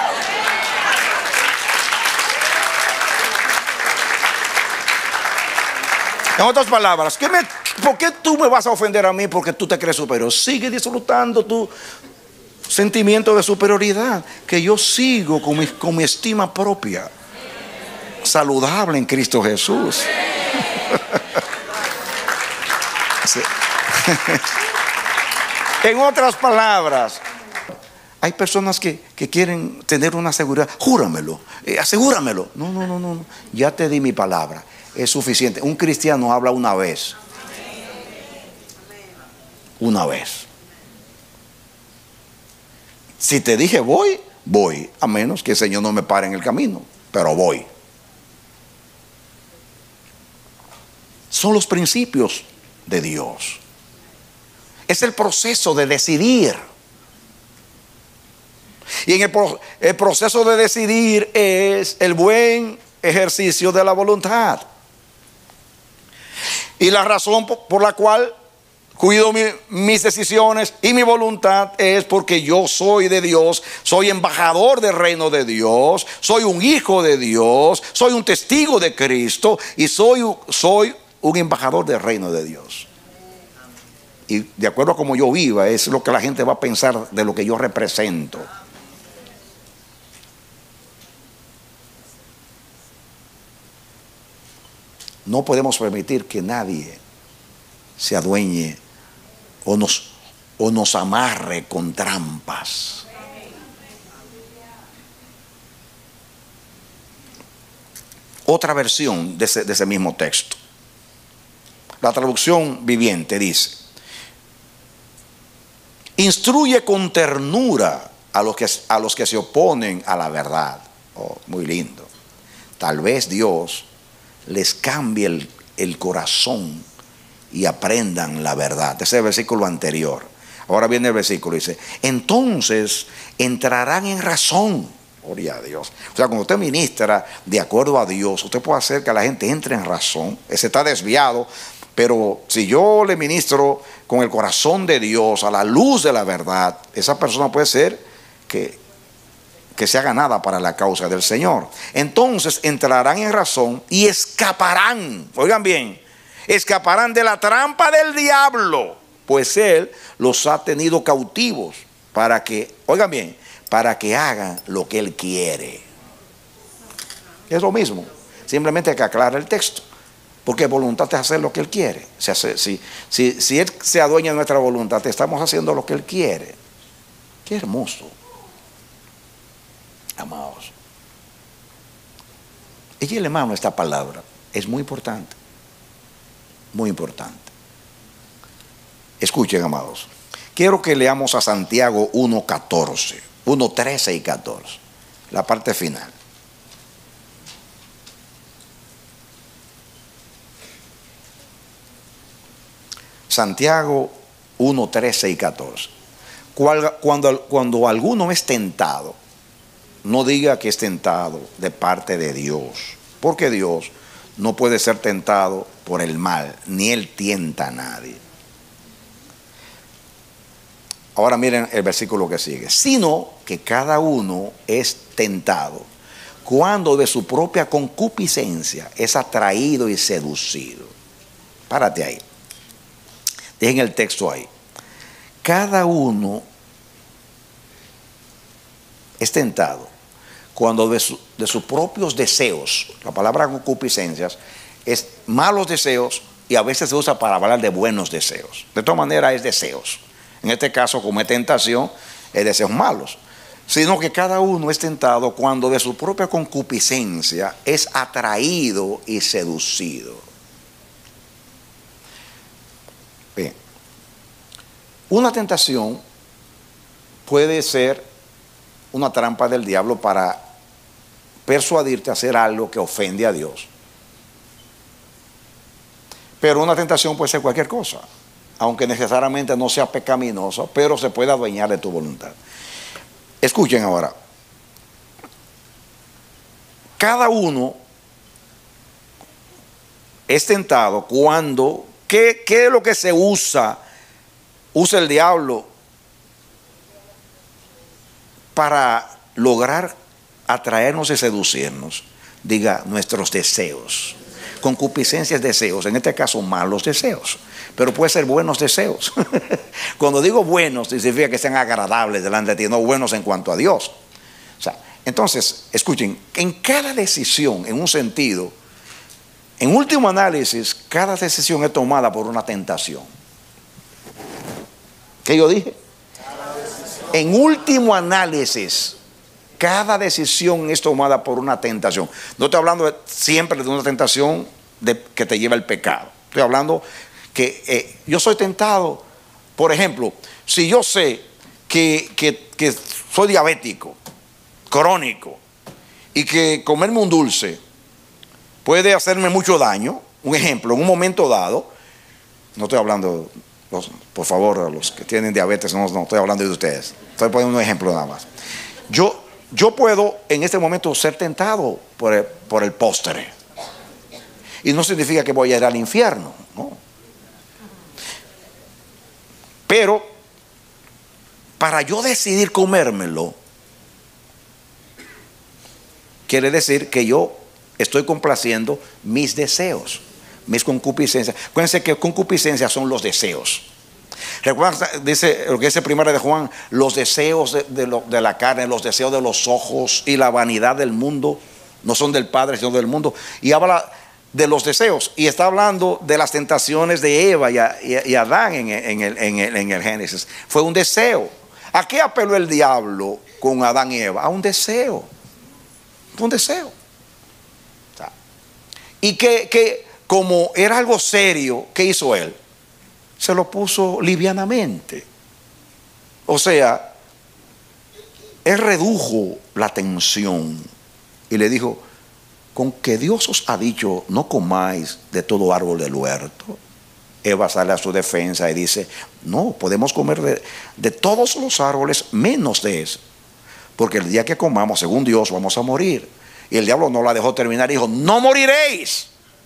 En otras palabras, ¿por qué tú me vas a ofender a mí porque tú te crees superior? Sigue disfrutando tu sentimiento de superioridad, que yo sigo con mi estima propia, saludable en Cristo Jesús. Sí. En otras palabras, hay personas que quieren tener una seguridad. Júramelo, asegúramelo. No. Ya te di mi palabra. Es suficiente. Un cristiano habla una vez. Una vez. Si te dije voy, a menos que el Señor no me pare en el camino, pero voy. Son los principios de Dios. Es el proceso de decidir. Y en el proceso de decidir es el buen ejercicio de la voluntad. Y la razón por la cual cuido mis decisiones y mi voluntad es porque yo soy de Dios, soy embajador del reino de Dios, soy un hijo de Dios, soy un testigo de Cristo y soy un embajador del reino de Dios. Y de acuerdo a cómo yo viva, es lo que la gente va a pensar de lo que yo represento. No podemos permitir que nadie se adueñe o nos amarre con trampas. Otra versión de ese mismo texto. La traducción viviente dice: instruye con ternura a los que se oponen a la verdad. Oh, muy lindo. Tal vez Dios les cambie el corazón y aprendan la verdad. Ese es el versículo anterior. Ahora viene el versículo y dice: entonces entrarán en razón. Gloria a Dios. O sea, cuando usted ministra de acuerdo a Dios, usted puede hacer que la gente entre en razón. Ese está desviado. Pero si yo le ministro con el corazón de Dios, a la luz de la verdad, esa persona puede ser que sea ganada para la causa del Señor. Entonces entrarán en razón y escaparán. Oigan bien, escaparán de la trampa del diablo, pues él los ha tenido cautivos para que, oigan bien, para que hagan lo que él quiere. Es lo mismo, simplemente hay que aclarar el texto. Porque voluntad es hacer lo que él quiere. Si él se adueña de nuestra voluntad, estamos haciendo lo que él quiere. Qué hermoso, amados. Échale mano a esta palabra. Es muy importante. Muy importante. Escuchen, amados. Quiero que leamos a Santiago 1:14, 1:13 y 14. La parte final. Santiago 1:13 y 14. Cuando alguno es tentado, no diga que es tentado de parte de Dios, porque Dios no puede ser tentado por el mal, ni él tienta a nadie. Ahora miren el versículo que sigue. Sino que cada uno es tentado cuando de su propia concupiscencia es atraído y seducido. Párate ahí. Dejen el texto ahí. Cada uno es tentado cuando de sus propios deseos, la palabra concupiscencias es malos deseos y a veces se usa para hablar de buenos deseos. De todas maneras es deseos. En este caso, como es tentación, es deseos malos. Sino que cada uno es tentado cuando de su propia concupiscencia es atraído y seducido. Bien. Una tentación puede ser una trampa del diablo para persuadirte a hacer algo que ofende a Dios. Pero una tentación puede ser cualquier cosa, aunque necesariamente no sea pecaminosa, pero se puede adueñar de tu voluntad. Escuchen ahora. Cada uno es tentado cuando, ¿qué es lo que se usa el diablo para lograr atraernos y seducirnos? Diga, nuestros deseos. Concupiscencias, deseos, en este caso malos deseos, pero puede ser buenos deseos. Cuando digo buenos, significa que sean agradables delante de ti, no buenos en cuanto a Dios. O sea, entonces, escuchen, en cada decisión, en un sentido, en último análisis, cada decisión es tomada por una tentación. ¿Qué yo dije? En último análisis, cada decisión es tomada por una tentación. No estoy hablando siempre de una tentación que te lleva al pecado. Estoy hablando que yo soy tentado. Por ejemplo, si yo sé que soy diabético, crónico, y que comerme un dulce puede hacerme mucho daño, un ejemplo, en un momento dado, no estoy hablando, por favor, a los que tienen diabetes, no estoy hablando de ustedes, estoy poniendo un ejemplo nada más. Yo puedo en este momento ser tentado por el postre. Y no significa que voy a ir al infierno, ¿no? Pero para yo decidir comérmelo, quiere decir que yo estoy complaciendo mis deseos, mis concupiscencias. Acuérdense que concupiscencias son los deseos. Recuerda, dice lo que dice Primera de Juan, los deseos de la carne, los deseos de los ojos y la vanidad del mundo no son del Padre sino del mundo. Y habla de los deseos y está hablando de las tentaciones de Eva y Adán en el Génesis. Fue un deseo. ¿A qué apeló el diablo con Adán y Eva? A un deseo. Fue un deseo. O sea, y que como era algo serio, ¿qué hizo él? Se lo puso livianamente. O sea, él redujo la tensión y le dijo, con que Dios os ha dicho, no comáis de todo árbol del huerto. Eva sale a su defensa y dice, no, podemos comer de todos los árboles menos de eso. Porque el día que comamos, según Dios, vamos a morir. Y el diablo no la dejó terminar y dijo, no moriréis.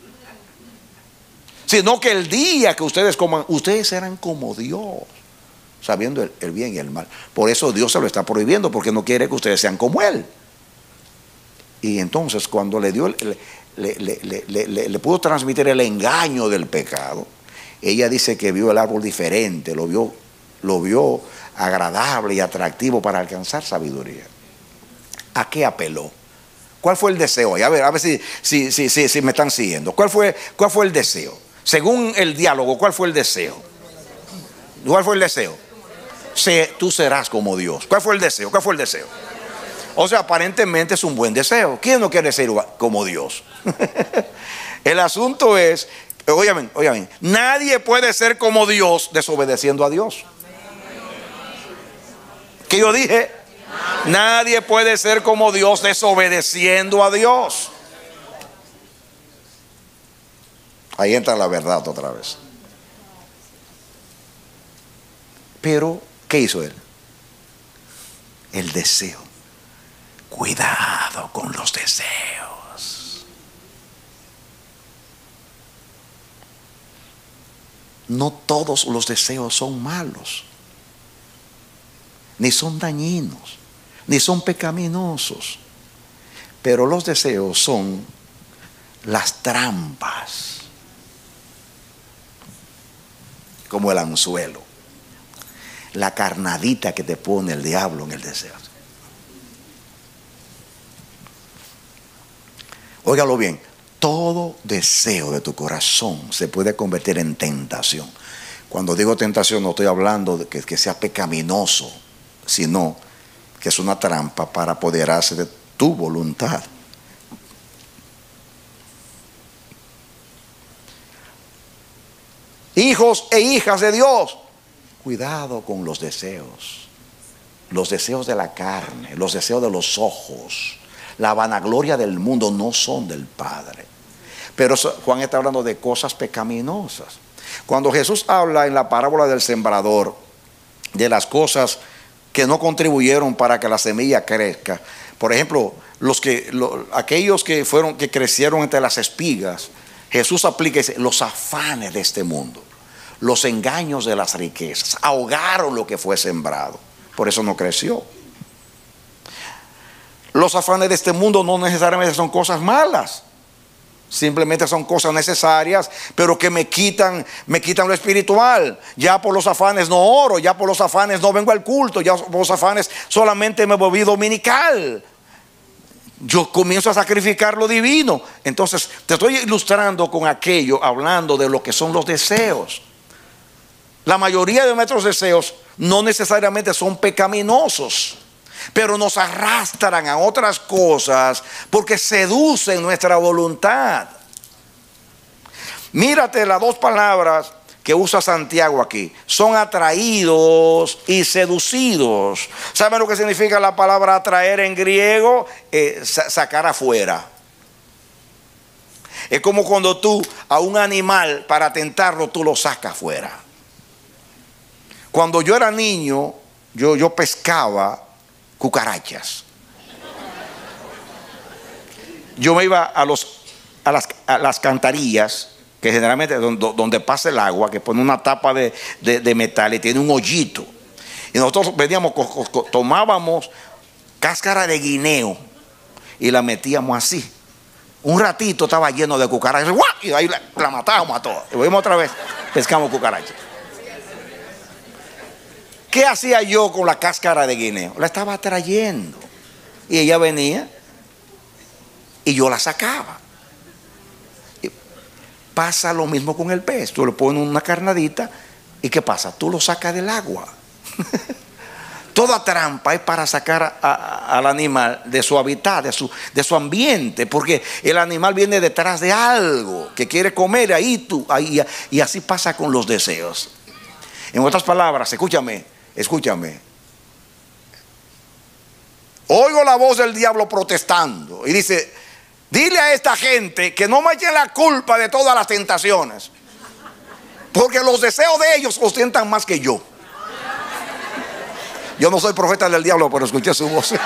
Sino que el día que ustedes coman, ustedes serán como Dios, sabiendo el bien y el mal. Por eso Dios se lo está prohibiendo, porque no quiere que ustedes sean como Él. Y entonces cuando le dio, le pudo transmitir el engaño del pecado, ella dice que vio el árbol diferente, lo vio agradable y atractivo para alcanzar sabiduría. ¿A qué apeló? ¿Cuál fue el deseo? A ver si me están siguiendo. ¿Cuál fue el deseo? Según el diálogo, ¿cuál fue el deseo? ¿Cuál fue el deseo? Tú serás como Dios. ¿Cuál fue el deseo? ¿Cuál fue el deseo? O sea, aparentemente es un buen deseo. ¿Quién no quiere ser como Dios? El asunto es, óyame, nadie puede ser como Dios desobedeciendo a Dios. ¿Qué yo dije? Nadie puede ser como Dios desobedeciendo a Dios. Ahí entra la verdad otra vez. Pero, ¿qué hizo él? El deseo. Cuidado con los deseos. No todos los deseos son malos. ni son dañinos, ni son pecaminosos. Pero los deseos son las trampas, como el anzuelo, la carnadita que te pone el diablo en el deseo. Óigalo bien, todo deseo de tu corazón se puede convertir en tentación. Cuando digo tentación no estoy hablando de que sea pecaminoso, sino que es una trampa para apoderarse de tu voluntad. Hijos e hijas de Dios, cuidado con los deseos de la carne, los deseos de los ojos. La vanagloria del mundo no son del Padre. Pero Juan está hablando de cosas pecaminosas. Cuando Jesús habla en la parábola del sembrador de las cosas que no contribuyeron para que la semilla crezca, por ejemplo, aquellos que crecieron entre las espigas, Jesús aplica los afanes de este mundo, los engaños de las riquezas, ahogaron lo que fue sembrado, por eso no creció. Los afanes de este mundo no necesariamente son cosas malas, simplemente son cosas necesarias, pero que me quitan lo espiritual. Ya por los afanes no oro, ya por los afanes no vengo al culto, ya por los afanes solamente me volví dominical. Yo comienzo a sacrificar lo divino. Entonces te estoy ilustrando con aquello, hablando de lo que son los deseos. La mayoría de nuestros deseos no necesariamente son pecaminosos, pero nos arrastran a otras cosas porque seducen nuestra voluntad. Mírate las dos palabras que usa Santiago aquí. Son atraídos y seducidos. ¿Saben lo que significa la palabra atraer en griego? Sacar afuera. Es como cuando tú a un animal, para tentarlo, tú lo sacas afuera. Cuando yo era niño, yo pescaba cucarachas. Yo me iba a las cantarillas, que generalmente donde pasa el agua, que pone una tapa de metal y tiene un hoyito. Y nosotros veníamos, tomábamos cáscara de guineo y la metíamos así. Un ratito estaba lleno de cucarachas, y ahí la matábamos a todas. Y volvimos otra vez, pescamos cucarachas. ¿Qué hacía yo con la cáscara de guineo? La estaba trayendo. Y ella venía y yo la sacaba. Y pasa lo mismo con el pez. Tú le pones una carnadita y ¿qué pasa? Tú lo sacas del agua. Toda trampa es para sacar al animal de su hábitat, de su ambiente, porque el animal viene detrás de algo que quiere comer y así pasa con los deseos. En otras palabras, escúchame. Oigo la voz del diablo protestando y dice: dile a esta gente que no me echen la culpa de todas las tentaciones, porque los deseos de ellos ostentan más que yo. Yo no soy profeta del diablo, pero escuché su voz.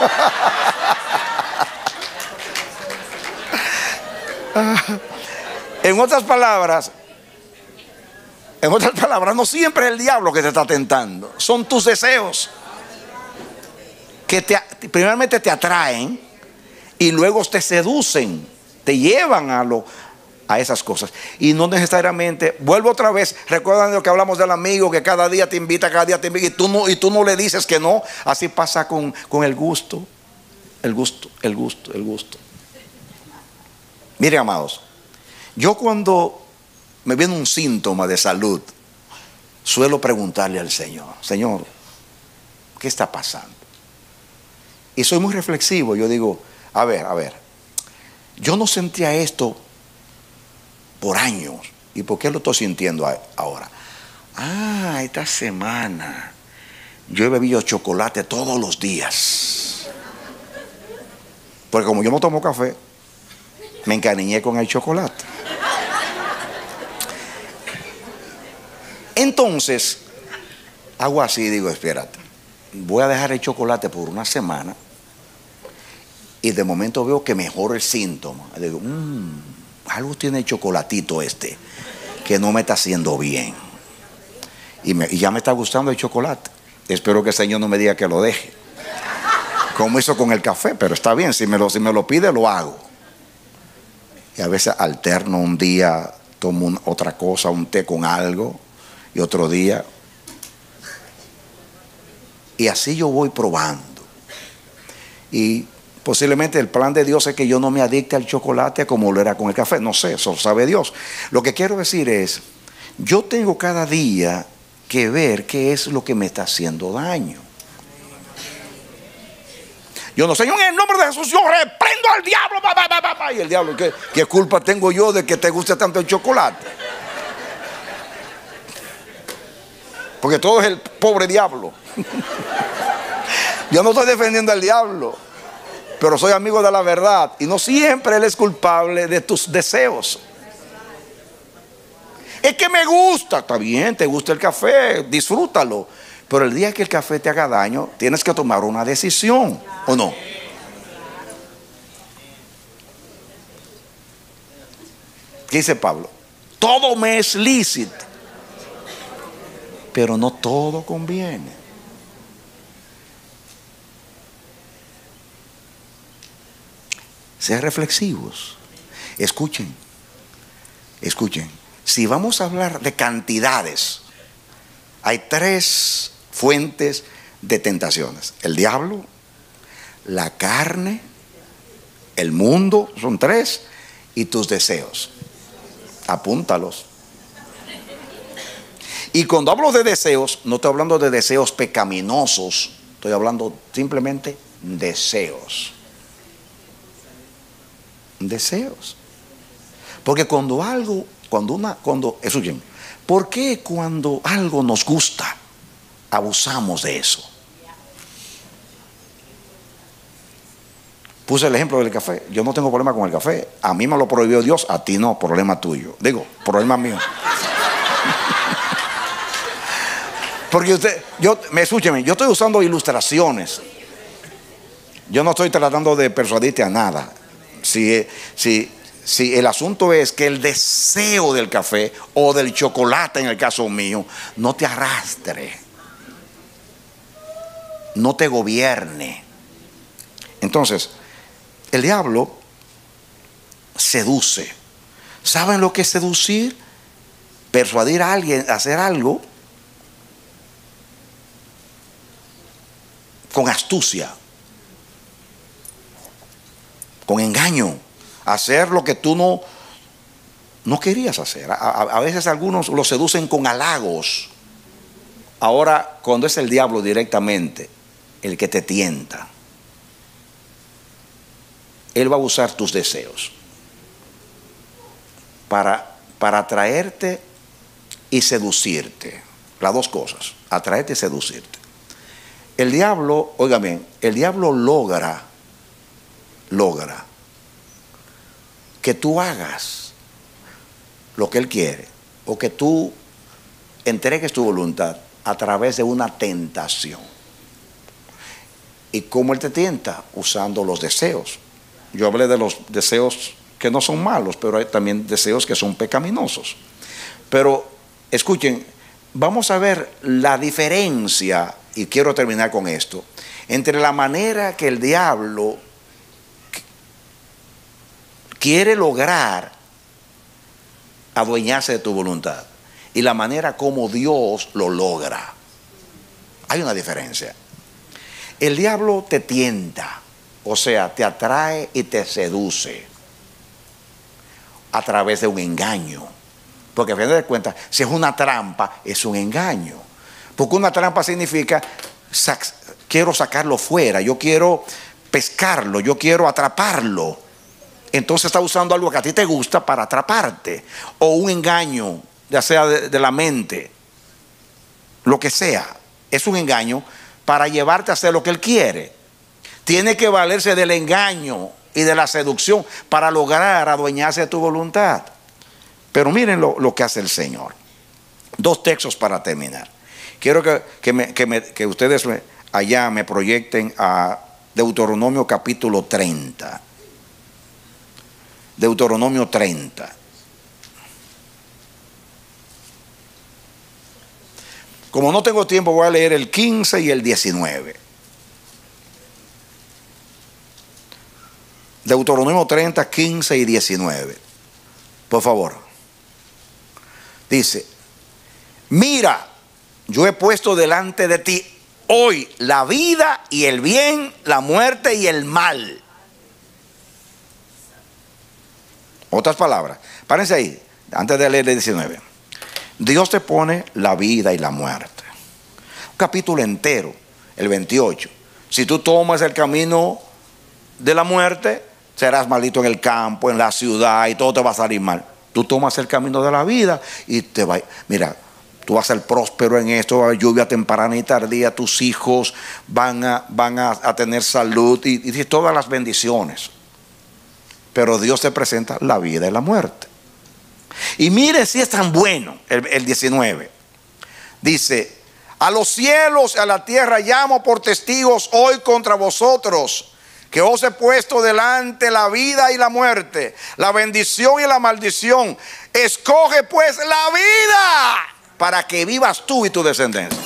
En otras palabras, no siempre es el diablo que te está tentando. Son tus deseos que primeramente te atraen y luego te seducen, te llevan a esas cosas. Y no necesariamente, vuelvo otra vez, recuerdan lo que hablamos del amigo que cada día te invita, y tú no le dices que no. Así pasa con el gusto. Miren, amados, yo cuando me viene un síntoma de salud, suelo preguntarle al Señor: Señor, ¿qué está pasando? Y soy muy reflexivo. Yo digo, a ver, yo no sentía esto por años, ¿y por qué lo estoy sintiendo ahora? Esta semana yo he bebido chocolate todos los días, porque como yo no tomo café, me encariñé con el chocolate. Entonces hago así, digo, espérate, voy a dejar el chocolate por una semana, y de momento veo que mejora el síntoma. Digo, algo tiene el chocolatito que no me está haciendo bien, y ya me está gustando el chocolate. Espero que el Señor no me diga que lo deje, como hizo con el café, pero está bien, si me lo pide, lo hago. Y a veces alterno, un día tomo otra cosa, un té con algo, y otro día. Y así yo voy probando. Y posiblemente el plan de Dios es que yo no me adicte al chocolate como lo era con el café. No sé, eso sabe Dios. Lo que quiero decir es, yo tengo cada día que ver qué es lo que me está haciendo daño. Yo no, Señor, en el nombre de Jesús, yo reprendo al diablo. Y el diablo, ¿qué culpa tengo yo de que te guste tanto el chocolate? Porque todo es el pobre diablo. Yo no estoy defendiendo al diablo, pero soy amigo de la verdad. Y no siempre él es culpable de tus deseos. Es que me gusta, está bien, te gusta el café, disfrútalo. Pero el día que el café te haga daño, tienes que tomar una decisión, ¿o no? ¿Qué dice Pablo? Todo me es lícito, pero no todo conviene. Sean reflexivos. Escuchen. Si vamos a hablar de cantidades, hay 3 fuentes de tentaciones: el diablo, la carne, el mundo, son 3, y tus deseos. Apúntalos. Y cuando hablo de deseos, no estoy hablando de deseos pecaminosos, estoy hablando simplemente deseos. Deseos. Porque escuchen, ¿por qué cuando algo nos gusta abusamos de eso? Puse el ejemplo del café. Yo no tengo problema con el café. A mí me lo prohibió Dios, a ti no, problema tuyo. Digo, problema mío. Porque escúcheme, yo estoy usando ilustraciones. Yo no estoy tratando de persuadirte a nada. Si el asunto es que el deseo del café o del chocolate, en el caso mío, no te arrastre, no te gobierne. Entonces, el diablo seduce. ¿Saben lo que es seducir? Persuadir a alguien a hacer algo con astucia, con engaño, hacer lo que tú no querías hacer. A veces algunos lo seducen con halagos. Ahora, cuando es el diablo directamente el que te tienta, él va a usar tus deseos para atraerte y seducirte. Las 2 cosas, atraerte y seducirte. El diablo, oigan bien, el diablo logra que tú hagas lo que él quiere, o que tú entregues tu voluntad a través de una tentación. ¿Y cómo él te tienta? Usando los deseos. Yo hablé de los deseos que no son malos, pero hay también deseos que son pecaminosos. Pero escuchen, vamos a ver la diferencia, y quiero terminar con esto, entre la manera que el diablo quiere lograr adueñarse de tu voluntad y la manera como Dios lo logra. Hay una diferencia. El diablo te tienta, o sea, te atrae y te seduce a través de un engaño. Porque a fin de cuentas, si es una trampa, es un engaño. Porque una trampa significa, quiero sacarlo fuera, yo quiero pescarlo, yo quiero atraparlo. Entonces está usando algo que a ti te gusta para atraparte. O un engaño, ya sea de la mente, lo que sea. Es un engaño para llevarte a hacer lo que él quiere. Tiene que valerse del engaño y de la seducción para lograr adueñarse de tu voluntad. Pero miren lo que hace el Señor. 2 textos para terminar. Quiero que ustedes allá me proyecten a Deuteronomio capítulo 30. Deuteronomio 30. Como no tengo tiempo, voy a leer el 15 y el 19. Deuteronomio 30, 15 y 19. Por favor. Dice: mira, yo he puesto delante de ti hoy la vida y el bien, la muerte y el mal. Otras palabras, párense ahí, antes de leer el 19. Dios te pone la vida y la muerte. Un capítulo entero, el 28. Si tú tomas el camino de la muerte, serás maldito en el campo, en la ciudad, y todo te va a salir mal. Tú tomas el camino de la vida y te va. Mira, tú vas a ser próspero en esto, va a haber lluvia temprana y tardía, tus hijos van a tener salud y todas las bendiciones. Pero Dios te presenta la vida y la muerte. Y mire si es tan bueno, el 19. Dice: a los cielos y a la tierra llamo por testigos hoy contra vosotros, que os he puesto delante la vida y la muerte, la bendición y la maldición. Escoge pues la vida para que vivas tú y tu descendencia.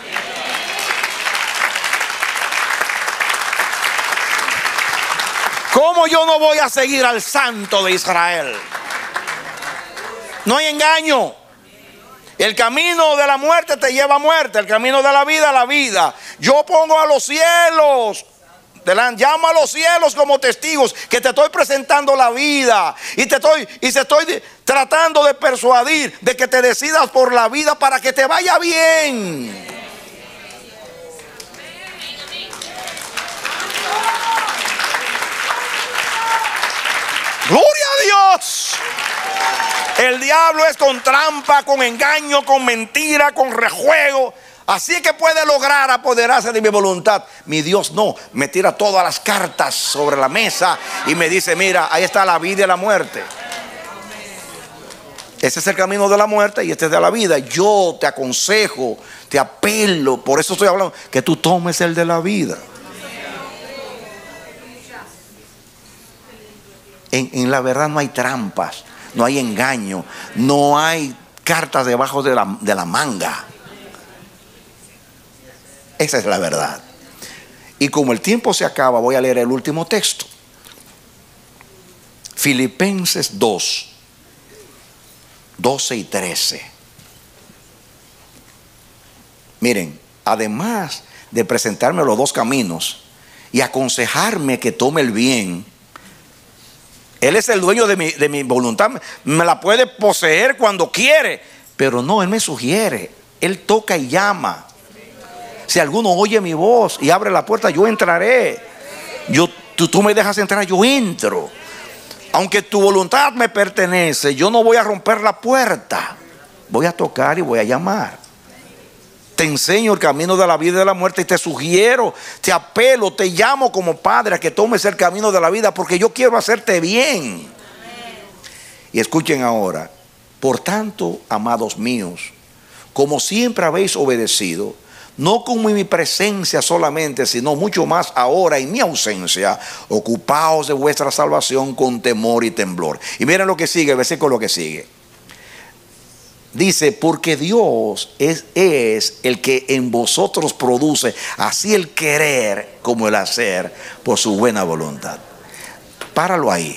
¿Cómo yo no voy a seguir al Santo de Israel? No hay engaño. El camino de la muerte te lleva a muerte, el camino de la vida a la vida. Yo pongo a los cielos, llamo a los cielos como testigos, que te estoy presentando la vida y te estoy tratando de persuadir de que te decidas por la vida para que te vaya bien. ¡Gloria a Dios! El diablo es con trampa, con engaño, con mentira, con rejuego. Así que puede lograr apoderarse de mi voluntad. Mi Dios no, me tira todas las cartas sobre la mesa y me dice: mira, ahí está la vida y la muerte. Ese es el camino de la muerte y este es de la vida. Yo te aconsejo, te apelo, por eso estoy hablando, que tú tomes el de la vida. En la verdad no hay trampas, no hay engaño, no hay cartas debajo de la manga. Esa es la verdad. Y como el tiempo se acaba, voy a leer el último texto. Filipenses 2, 12 y 13. Miren, además de presentarme los dos caminos y aconsejarme que tome el bien, Él es el dueño de mi voluntad. Me la puede poseer cuando quiere, pero no, Él me sugiere. Él toca y llama. Si alguno oye mi voz y abre la puerta, yo entraré. Tú me dejas entrar, yo entro. Aunque tu voluntad me pertenece, yo no voy a romper la puerta. Voy a tocar y voy a llamar. Te enseño el camino de la vida y de la muerte y te sugiero, te apelo, te llamo como padre a que tomes el camino de la vida, porque yo quiero hacerte bien. Y escuchen ahora: por tanto, amados míos, como siempre habéis obedecido, no como en mi presencia solamente, sino mucho más ahora en mi ausencia, ocupaos de vuestra salvación con temor y temblor. Y miren lo que sigue, el versículo que sigue. Dice: porque Dios es el que en vosotros produce así el querer como el hacer por su buena voluntad. Páralo ahí.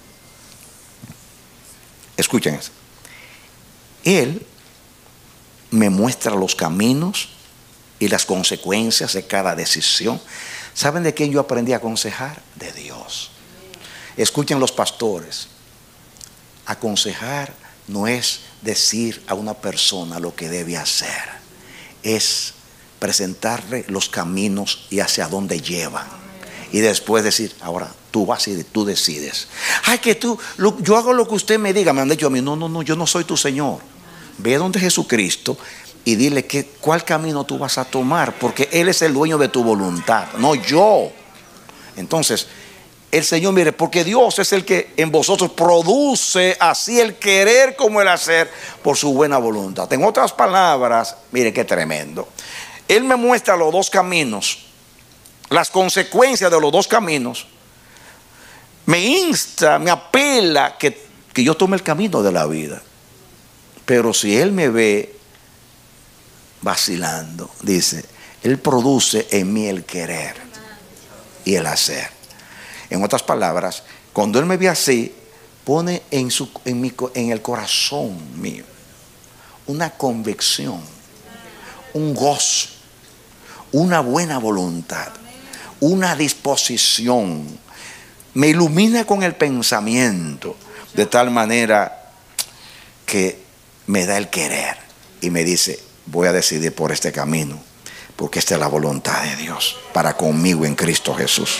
Escuchen eso. Él me muestra los caminos y las consecuencias de cada decisión. ¿Saben de quién yo aprendí a aconsejar? De Dios. Escuchen los pastores. Aconsejar no es decir a una persona lo que debe hacer, es presentarle los caminos y hacia dónde llevan, y después decir: ahora tú vas y tú decides. Ay, que yo hago lo que usted me diga. Me han dicho a mí: no, yo no soy tu Señor. Ve donde Jesucristo y dile cuál camino tú vas a tomar, porque Él es el dueño de tu voluntad, no yo. Entonces el Señor, mire, porque Dios es el que en vosotros produce así el querer como el hacer por su buena voluntad. En otras palabras, mire qué tremendo. Él me muestra los dos caminos, las consecuencias de los dos caminos. Me insta, me apela que yo tome el camino de la vida. Pero si Él me ve vacilando. Dice, Él produce en mí el querer y el hacer. En otras palabras, cuando Él me ve así, pone en el corazón mío una convicción, un gozo, una buena voluntad, una disposición. Me ilumina con el pensamiento de tal manera que me da el querer y me dice, voy a decidir por este camino, porque esta es la voluntad de Dios para conmigo en Cristo Jesús.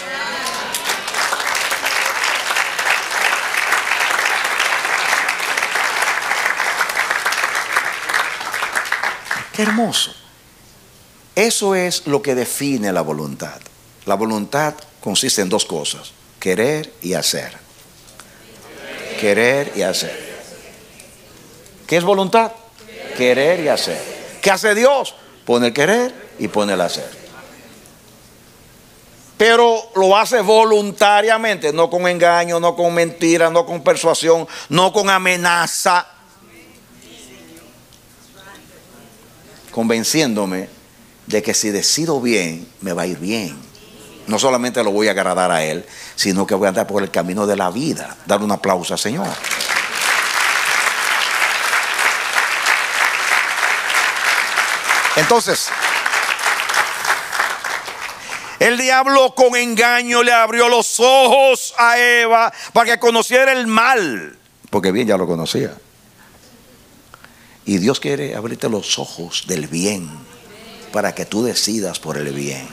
Qué hermoso. Eso es lo que define la voluntad. La voluntad consiste en dos cosas: querer y hacer. Querer y hacer. ¿Qué es voluntad? Querer y hacer. ¿Qué hace Dios? Pone el querer y pone el hacer. Pero lo hace voluntariamente, no con engaño, no con mentira, no con persuasión, no con amenaza. Convenciéndome de que si decido bien, me va a ir bien. No solamente lo voy a agradar a Él, sino que voy a andar por el camino de la vida. Dar un aplauso al Señor. Entonces, el diablo con engaño le abrió los ojos a Eva para que conociera el mal, porque bien ya lo conocía. Y Dios quiere abrirte los ojos del bien para que tú decidas por el bien.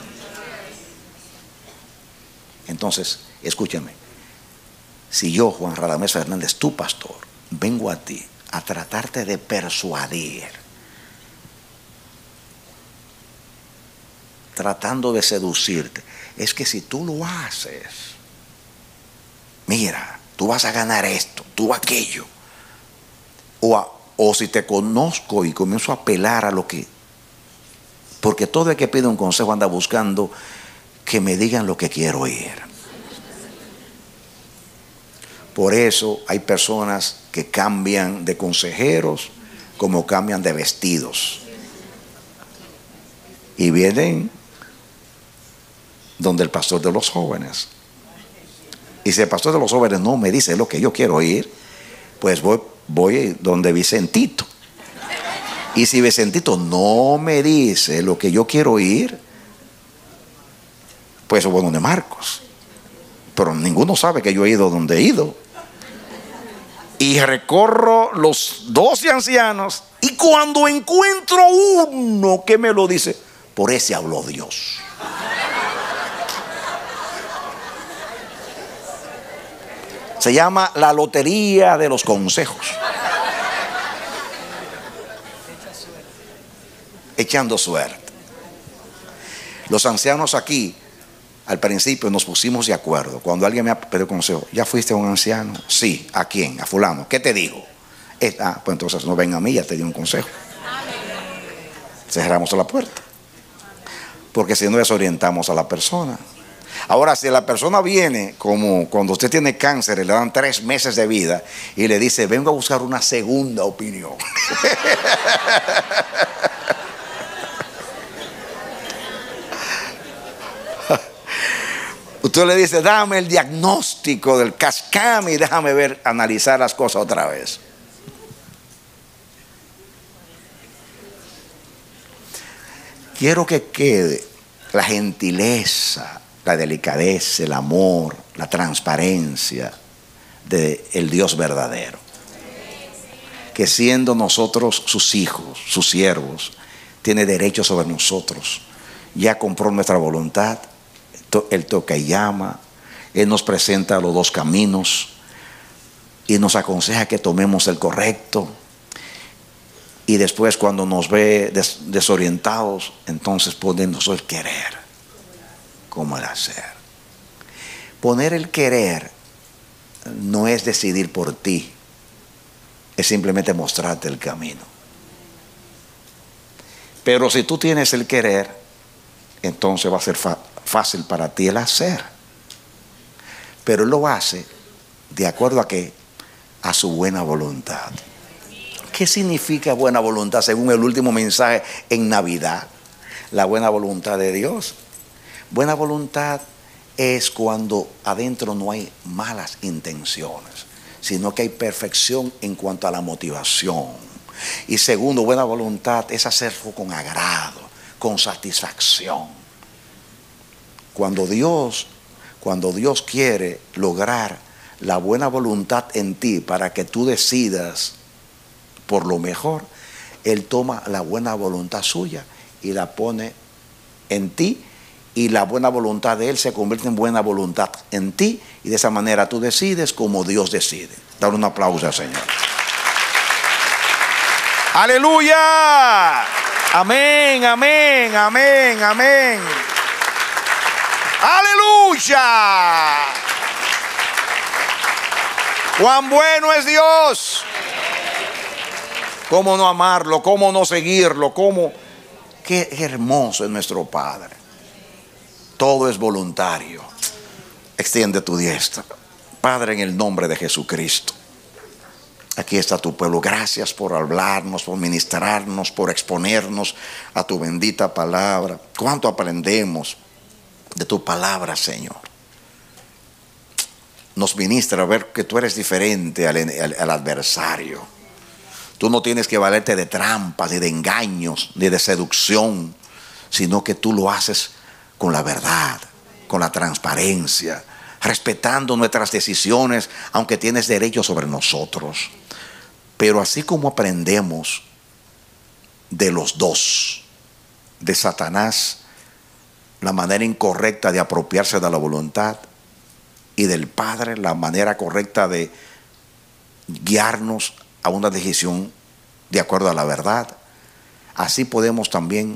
Entonces, escúchame. Si yo, Juan Radamés Fernández, tu pastor, vengo a ti a tratarte de persuadir, tratando de seducirte, es que si tú lo haces, mira, tú vas a ganar esto, tú aquello. O si te conozco y comienzo a apelar a lo que... Porque todo el que pide un consejo anda buscando que me digan lo que quiero oír. Por eso hay personas que cambian de consejeros como cambian de vestidos. Y vienen donde el pastor de los jóvenes. Y si el pastor de los jóvenes no me dice lo que yo quiero oír, pues voy donde Vicentito. Y si Vicentito no me dice lo que yo quiero oír, pues voy donde Marcos. Pero ninguno sabe que yo he ido donde he ido. Y recorro los 12 ancianos, y cuando encuentro uno que me lo dice, por ese habló Dios. Se llama la lotería de los consejos. Echando suerte. Los ancianos aquí, al principio nos pusimos de acuerdo. Cuando alguien me pidió consejo, ¿ya fuiste a un anciano? Sí. ¿A quién? A fulano. ¿Qué te digo? Pues entonces no ven a mí, ya te di un consejo. Cerramos la puerta. Porque si no desorientamos a la persona. Ahora, si la persona viene como cuando usted tiene cáncer y le dan 3 meses de vida y le dice, vengo a buscar una segunda opinión. Usted le dice, dame el diagnóstico del cascame y déjame ver, analizar las cosas otra vez. Quiero que quede la gentileza, la delicadeza, el amor, la transparencia del Dios verdadero. Que siendo nosotros sus hijos, sus siervos, tiene derecho sobre nosotros. Ya compró nuestra voluntad. Él toca y llama. Él nos presenta los dos caminos y nos aconseja que tomemos el correcto. Y después, cuando nos ve desorientados, entonces ponemos el querer como el hacer. Poner el querer no es decidir por ti, es simplemente mostrarte el camino. Pero si tú tienes el querer, entonces va a ser fácil para ti el hacer. Pero Él lo hace de acuerdo a qué, a su buena voluntad. ¿Qué significa buena voluntad según el último mensaje en Navidad? La buena voluntad de Dios. Buena voluntad es cuando adentro no hay malas intenciones, sino que hay perfección en cuanto a la motivación. Y segundo, buena voluntad es hacerlo con agrado, con satisfacción. Cuando Dios quiere lograr la buena voluntad en ti para que tú decidas por lo mejor, Él toma la buena voluntad suya y la pone en ti, y la buena voluntad de Él se convierte en buena voluntad en ti, y de esa manera tú decides como Dios decide. Dar un aplauso al Señor. ¡Aleluya! Amén, amén, amén, amén. ¡Aleluya! ¡Cuán bueno es Dios! ¿Cómo no amarlo? ¿Cómo no seguirlo? Qué hermoso es nuestro Padre. Todo es voluntario. Extiende tu diestra. Padre, en el nombre de Jesucristo, aquí está tu pueblo. Gracias por hablarnos, por ministrarnos, por exponernos a tu bendita palabra. Cuánto aprendemos de tu palabra, Señor. Nos ministra a ver que tú eres diferente al adversario. Tú no tienes que valerte de trampas, ni de engaños, ni de seducción, sino que tú lo haces con la verdad, con la transparencia, respetando nuestras decisiones, aunque tienes derecho sobre nosotros. Pero así como aprendemos de los dos, de Satanás, la manera incorrecta de apropiarse de la voluntad, y del Padre, la manera correcta de guiarnos a una decisión de acuerdo a la verdad, así podemos también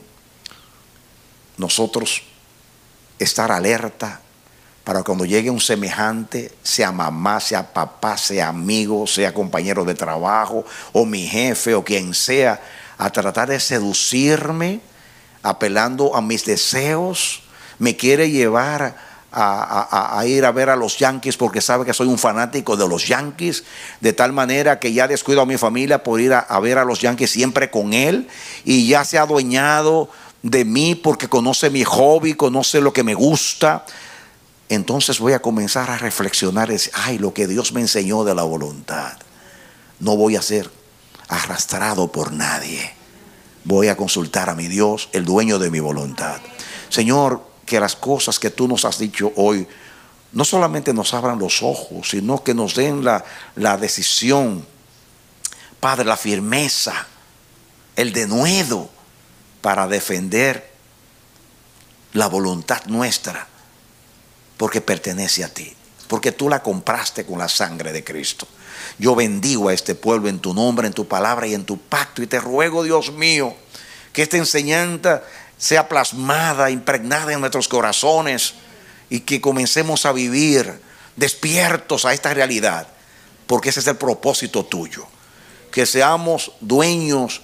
nosotros estar alerta para cuando llegue un semejante, sea mamá, sea papá, sea amigo, sea compañero de trabajo, o mi jefe, o quien sea, a tratar de seducirme, apelando a mis deseos. Me quiere llevar a ir a ver a los Yankees porque sabe que soy un fanático de los Yankees, de tal manera que ya descuido a mi familia por ir a ver a los Yankees siempre con él, y ya se ha adueñado de mí porque conoce mi hobby, conoce lo que me gusta. Entonces voy a comenzar a reflexionar, es, ay, lo que Dios me enseñó de la voluntad. No voy a ser arrastrado por nadie. Voy a consultar a mi Dios, el dueño de mi voluntad. Señor, que las cosas que tú nos has dicho hoy no solamente nos abran los ojos, sino que nos den la decisión, Padre, la firmeza, el denuedo para defender la voluntad nuestra, porque pertenece a ti, porque tú la compraste con la sangre de Cristo. Yo bendigo a este pueblo en tu nombre, en tu palabra y en tu pacto, y te ruego, Dios mío, que esta enseñanza sea plasmada, impregnada en nuestros corazones, y que comencemos a vivir despiertos a esta realidad, porque ese es el propósito tuyo, que seamos dueños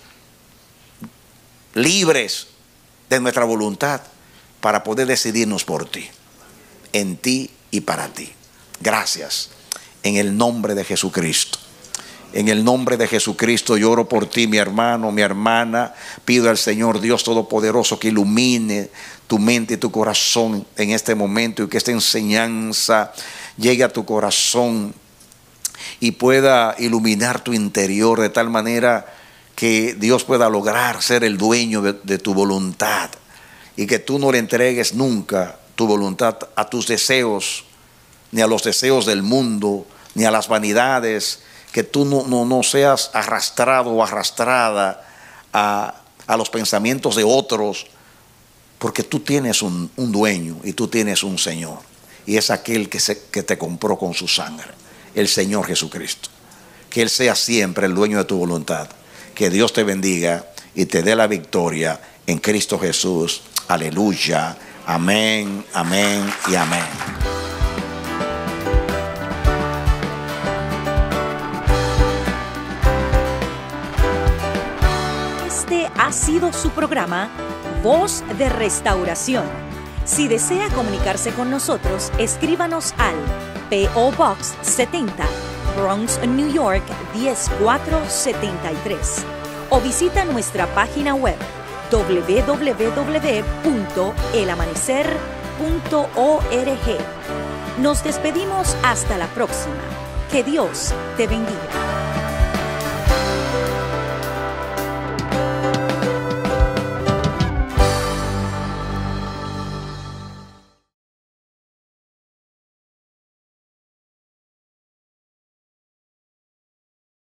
libres de nuestra voluntad para poder decidirnos por ti, en ti y para ti. Gracias, en el nombre de Jesucristo. En el nombre de Jesucristo yo oro por ti, mi hermano, mi hermana. Pido al Señor Dios Todopoderoso que ilumine tu mente y tu corazón en este momento, y que esta enseñanza llegue a tu corazón y pueda iluminar tu interior de tal manera que Dios pueda lograr ser el dueño de tu voluntad, y que tú no le entregues nunca tu voluntad a tus deseos, ni a los deseos del mundo, ni a las vanidades. Que tú no seas arrastrado o arrastrada a los pensamientos de otros, porque tú tienes un dueño y tú tienes un Señor, y es aquel que te compró con su sangre, el Señor Jesucristo. Que Él sea siempre el dueño de tu voluntad. Que Dios te bendiga y te dé la victoria en Cristo Jesús. Aleluya. Amén, amén y amén. Ha sido su programa Voz de Restauración. Si desea comunicarse con nosotros, escríbanos al P.O. Box 70, Bronx, New York 10473. O visita nuestra página web www.elamanecer.org. Nos despedimos hasta la próxima. Que Dios te bendiga.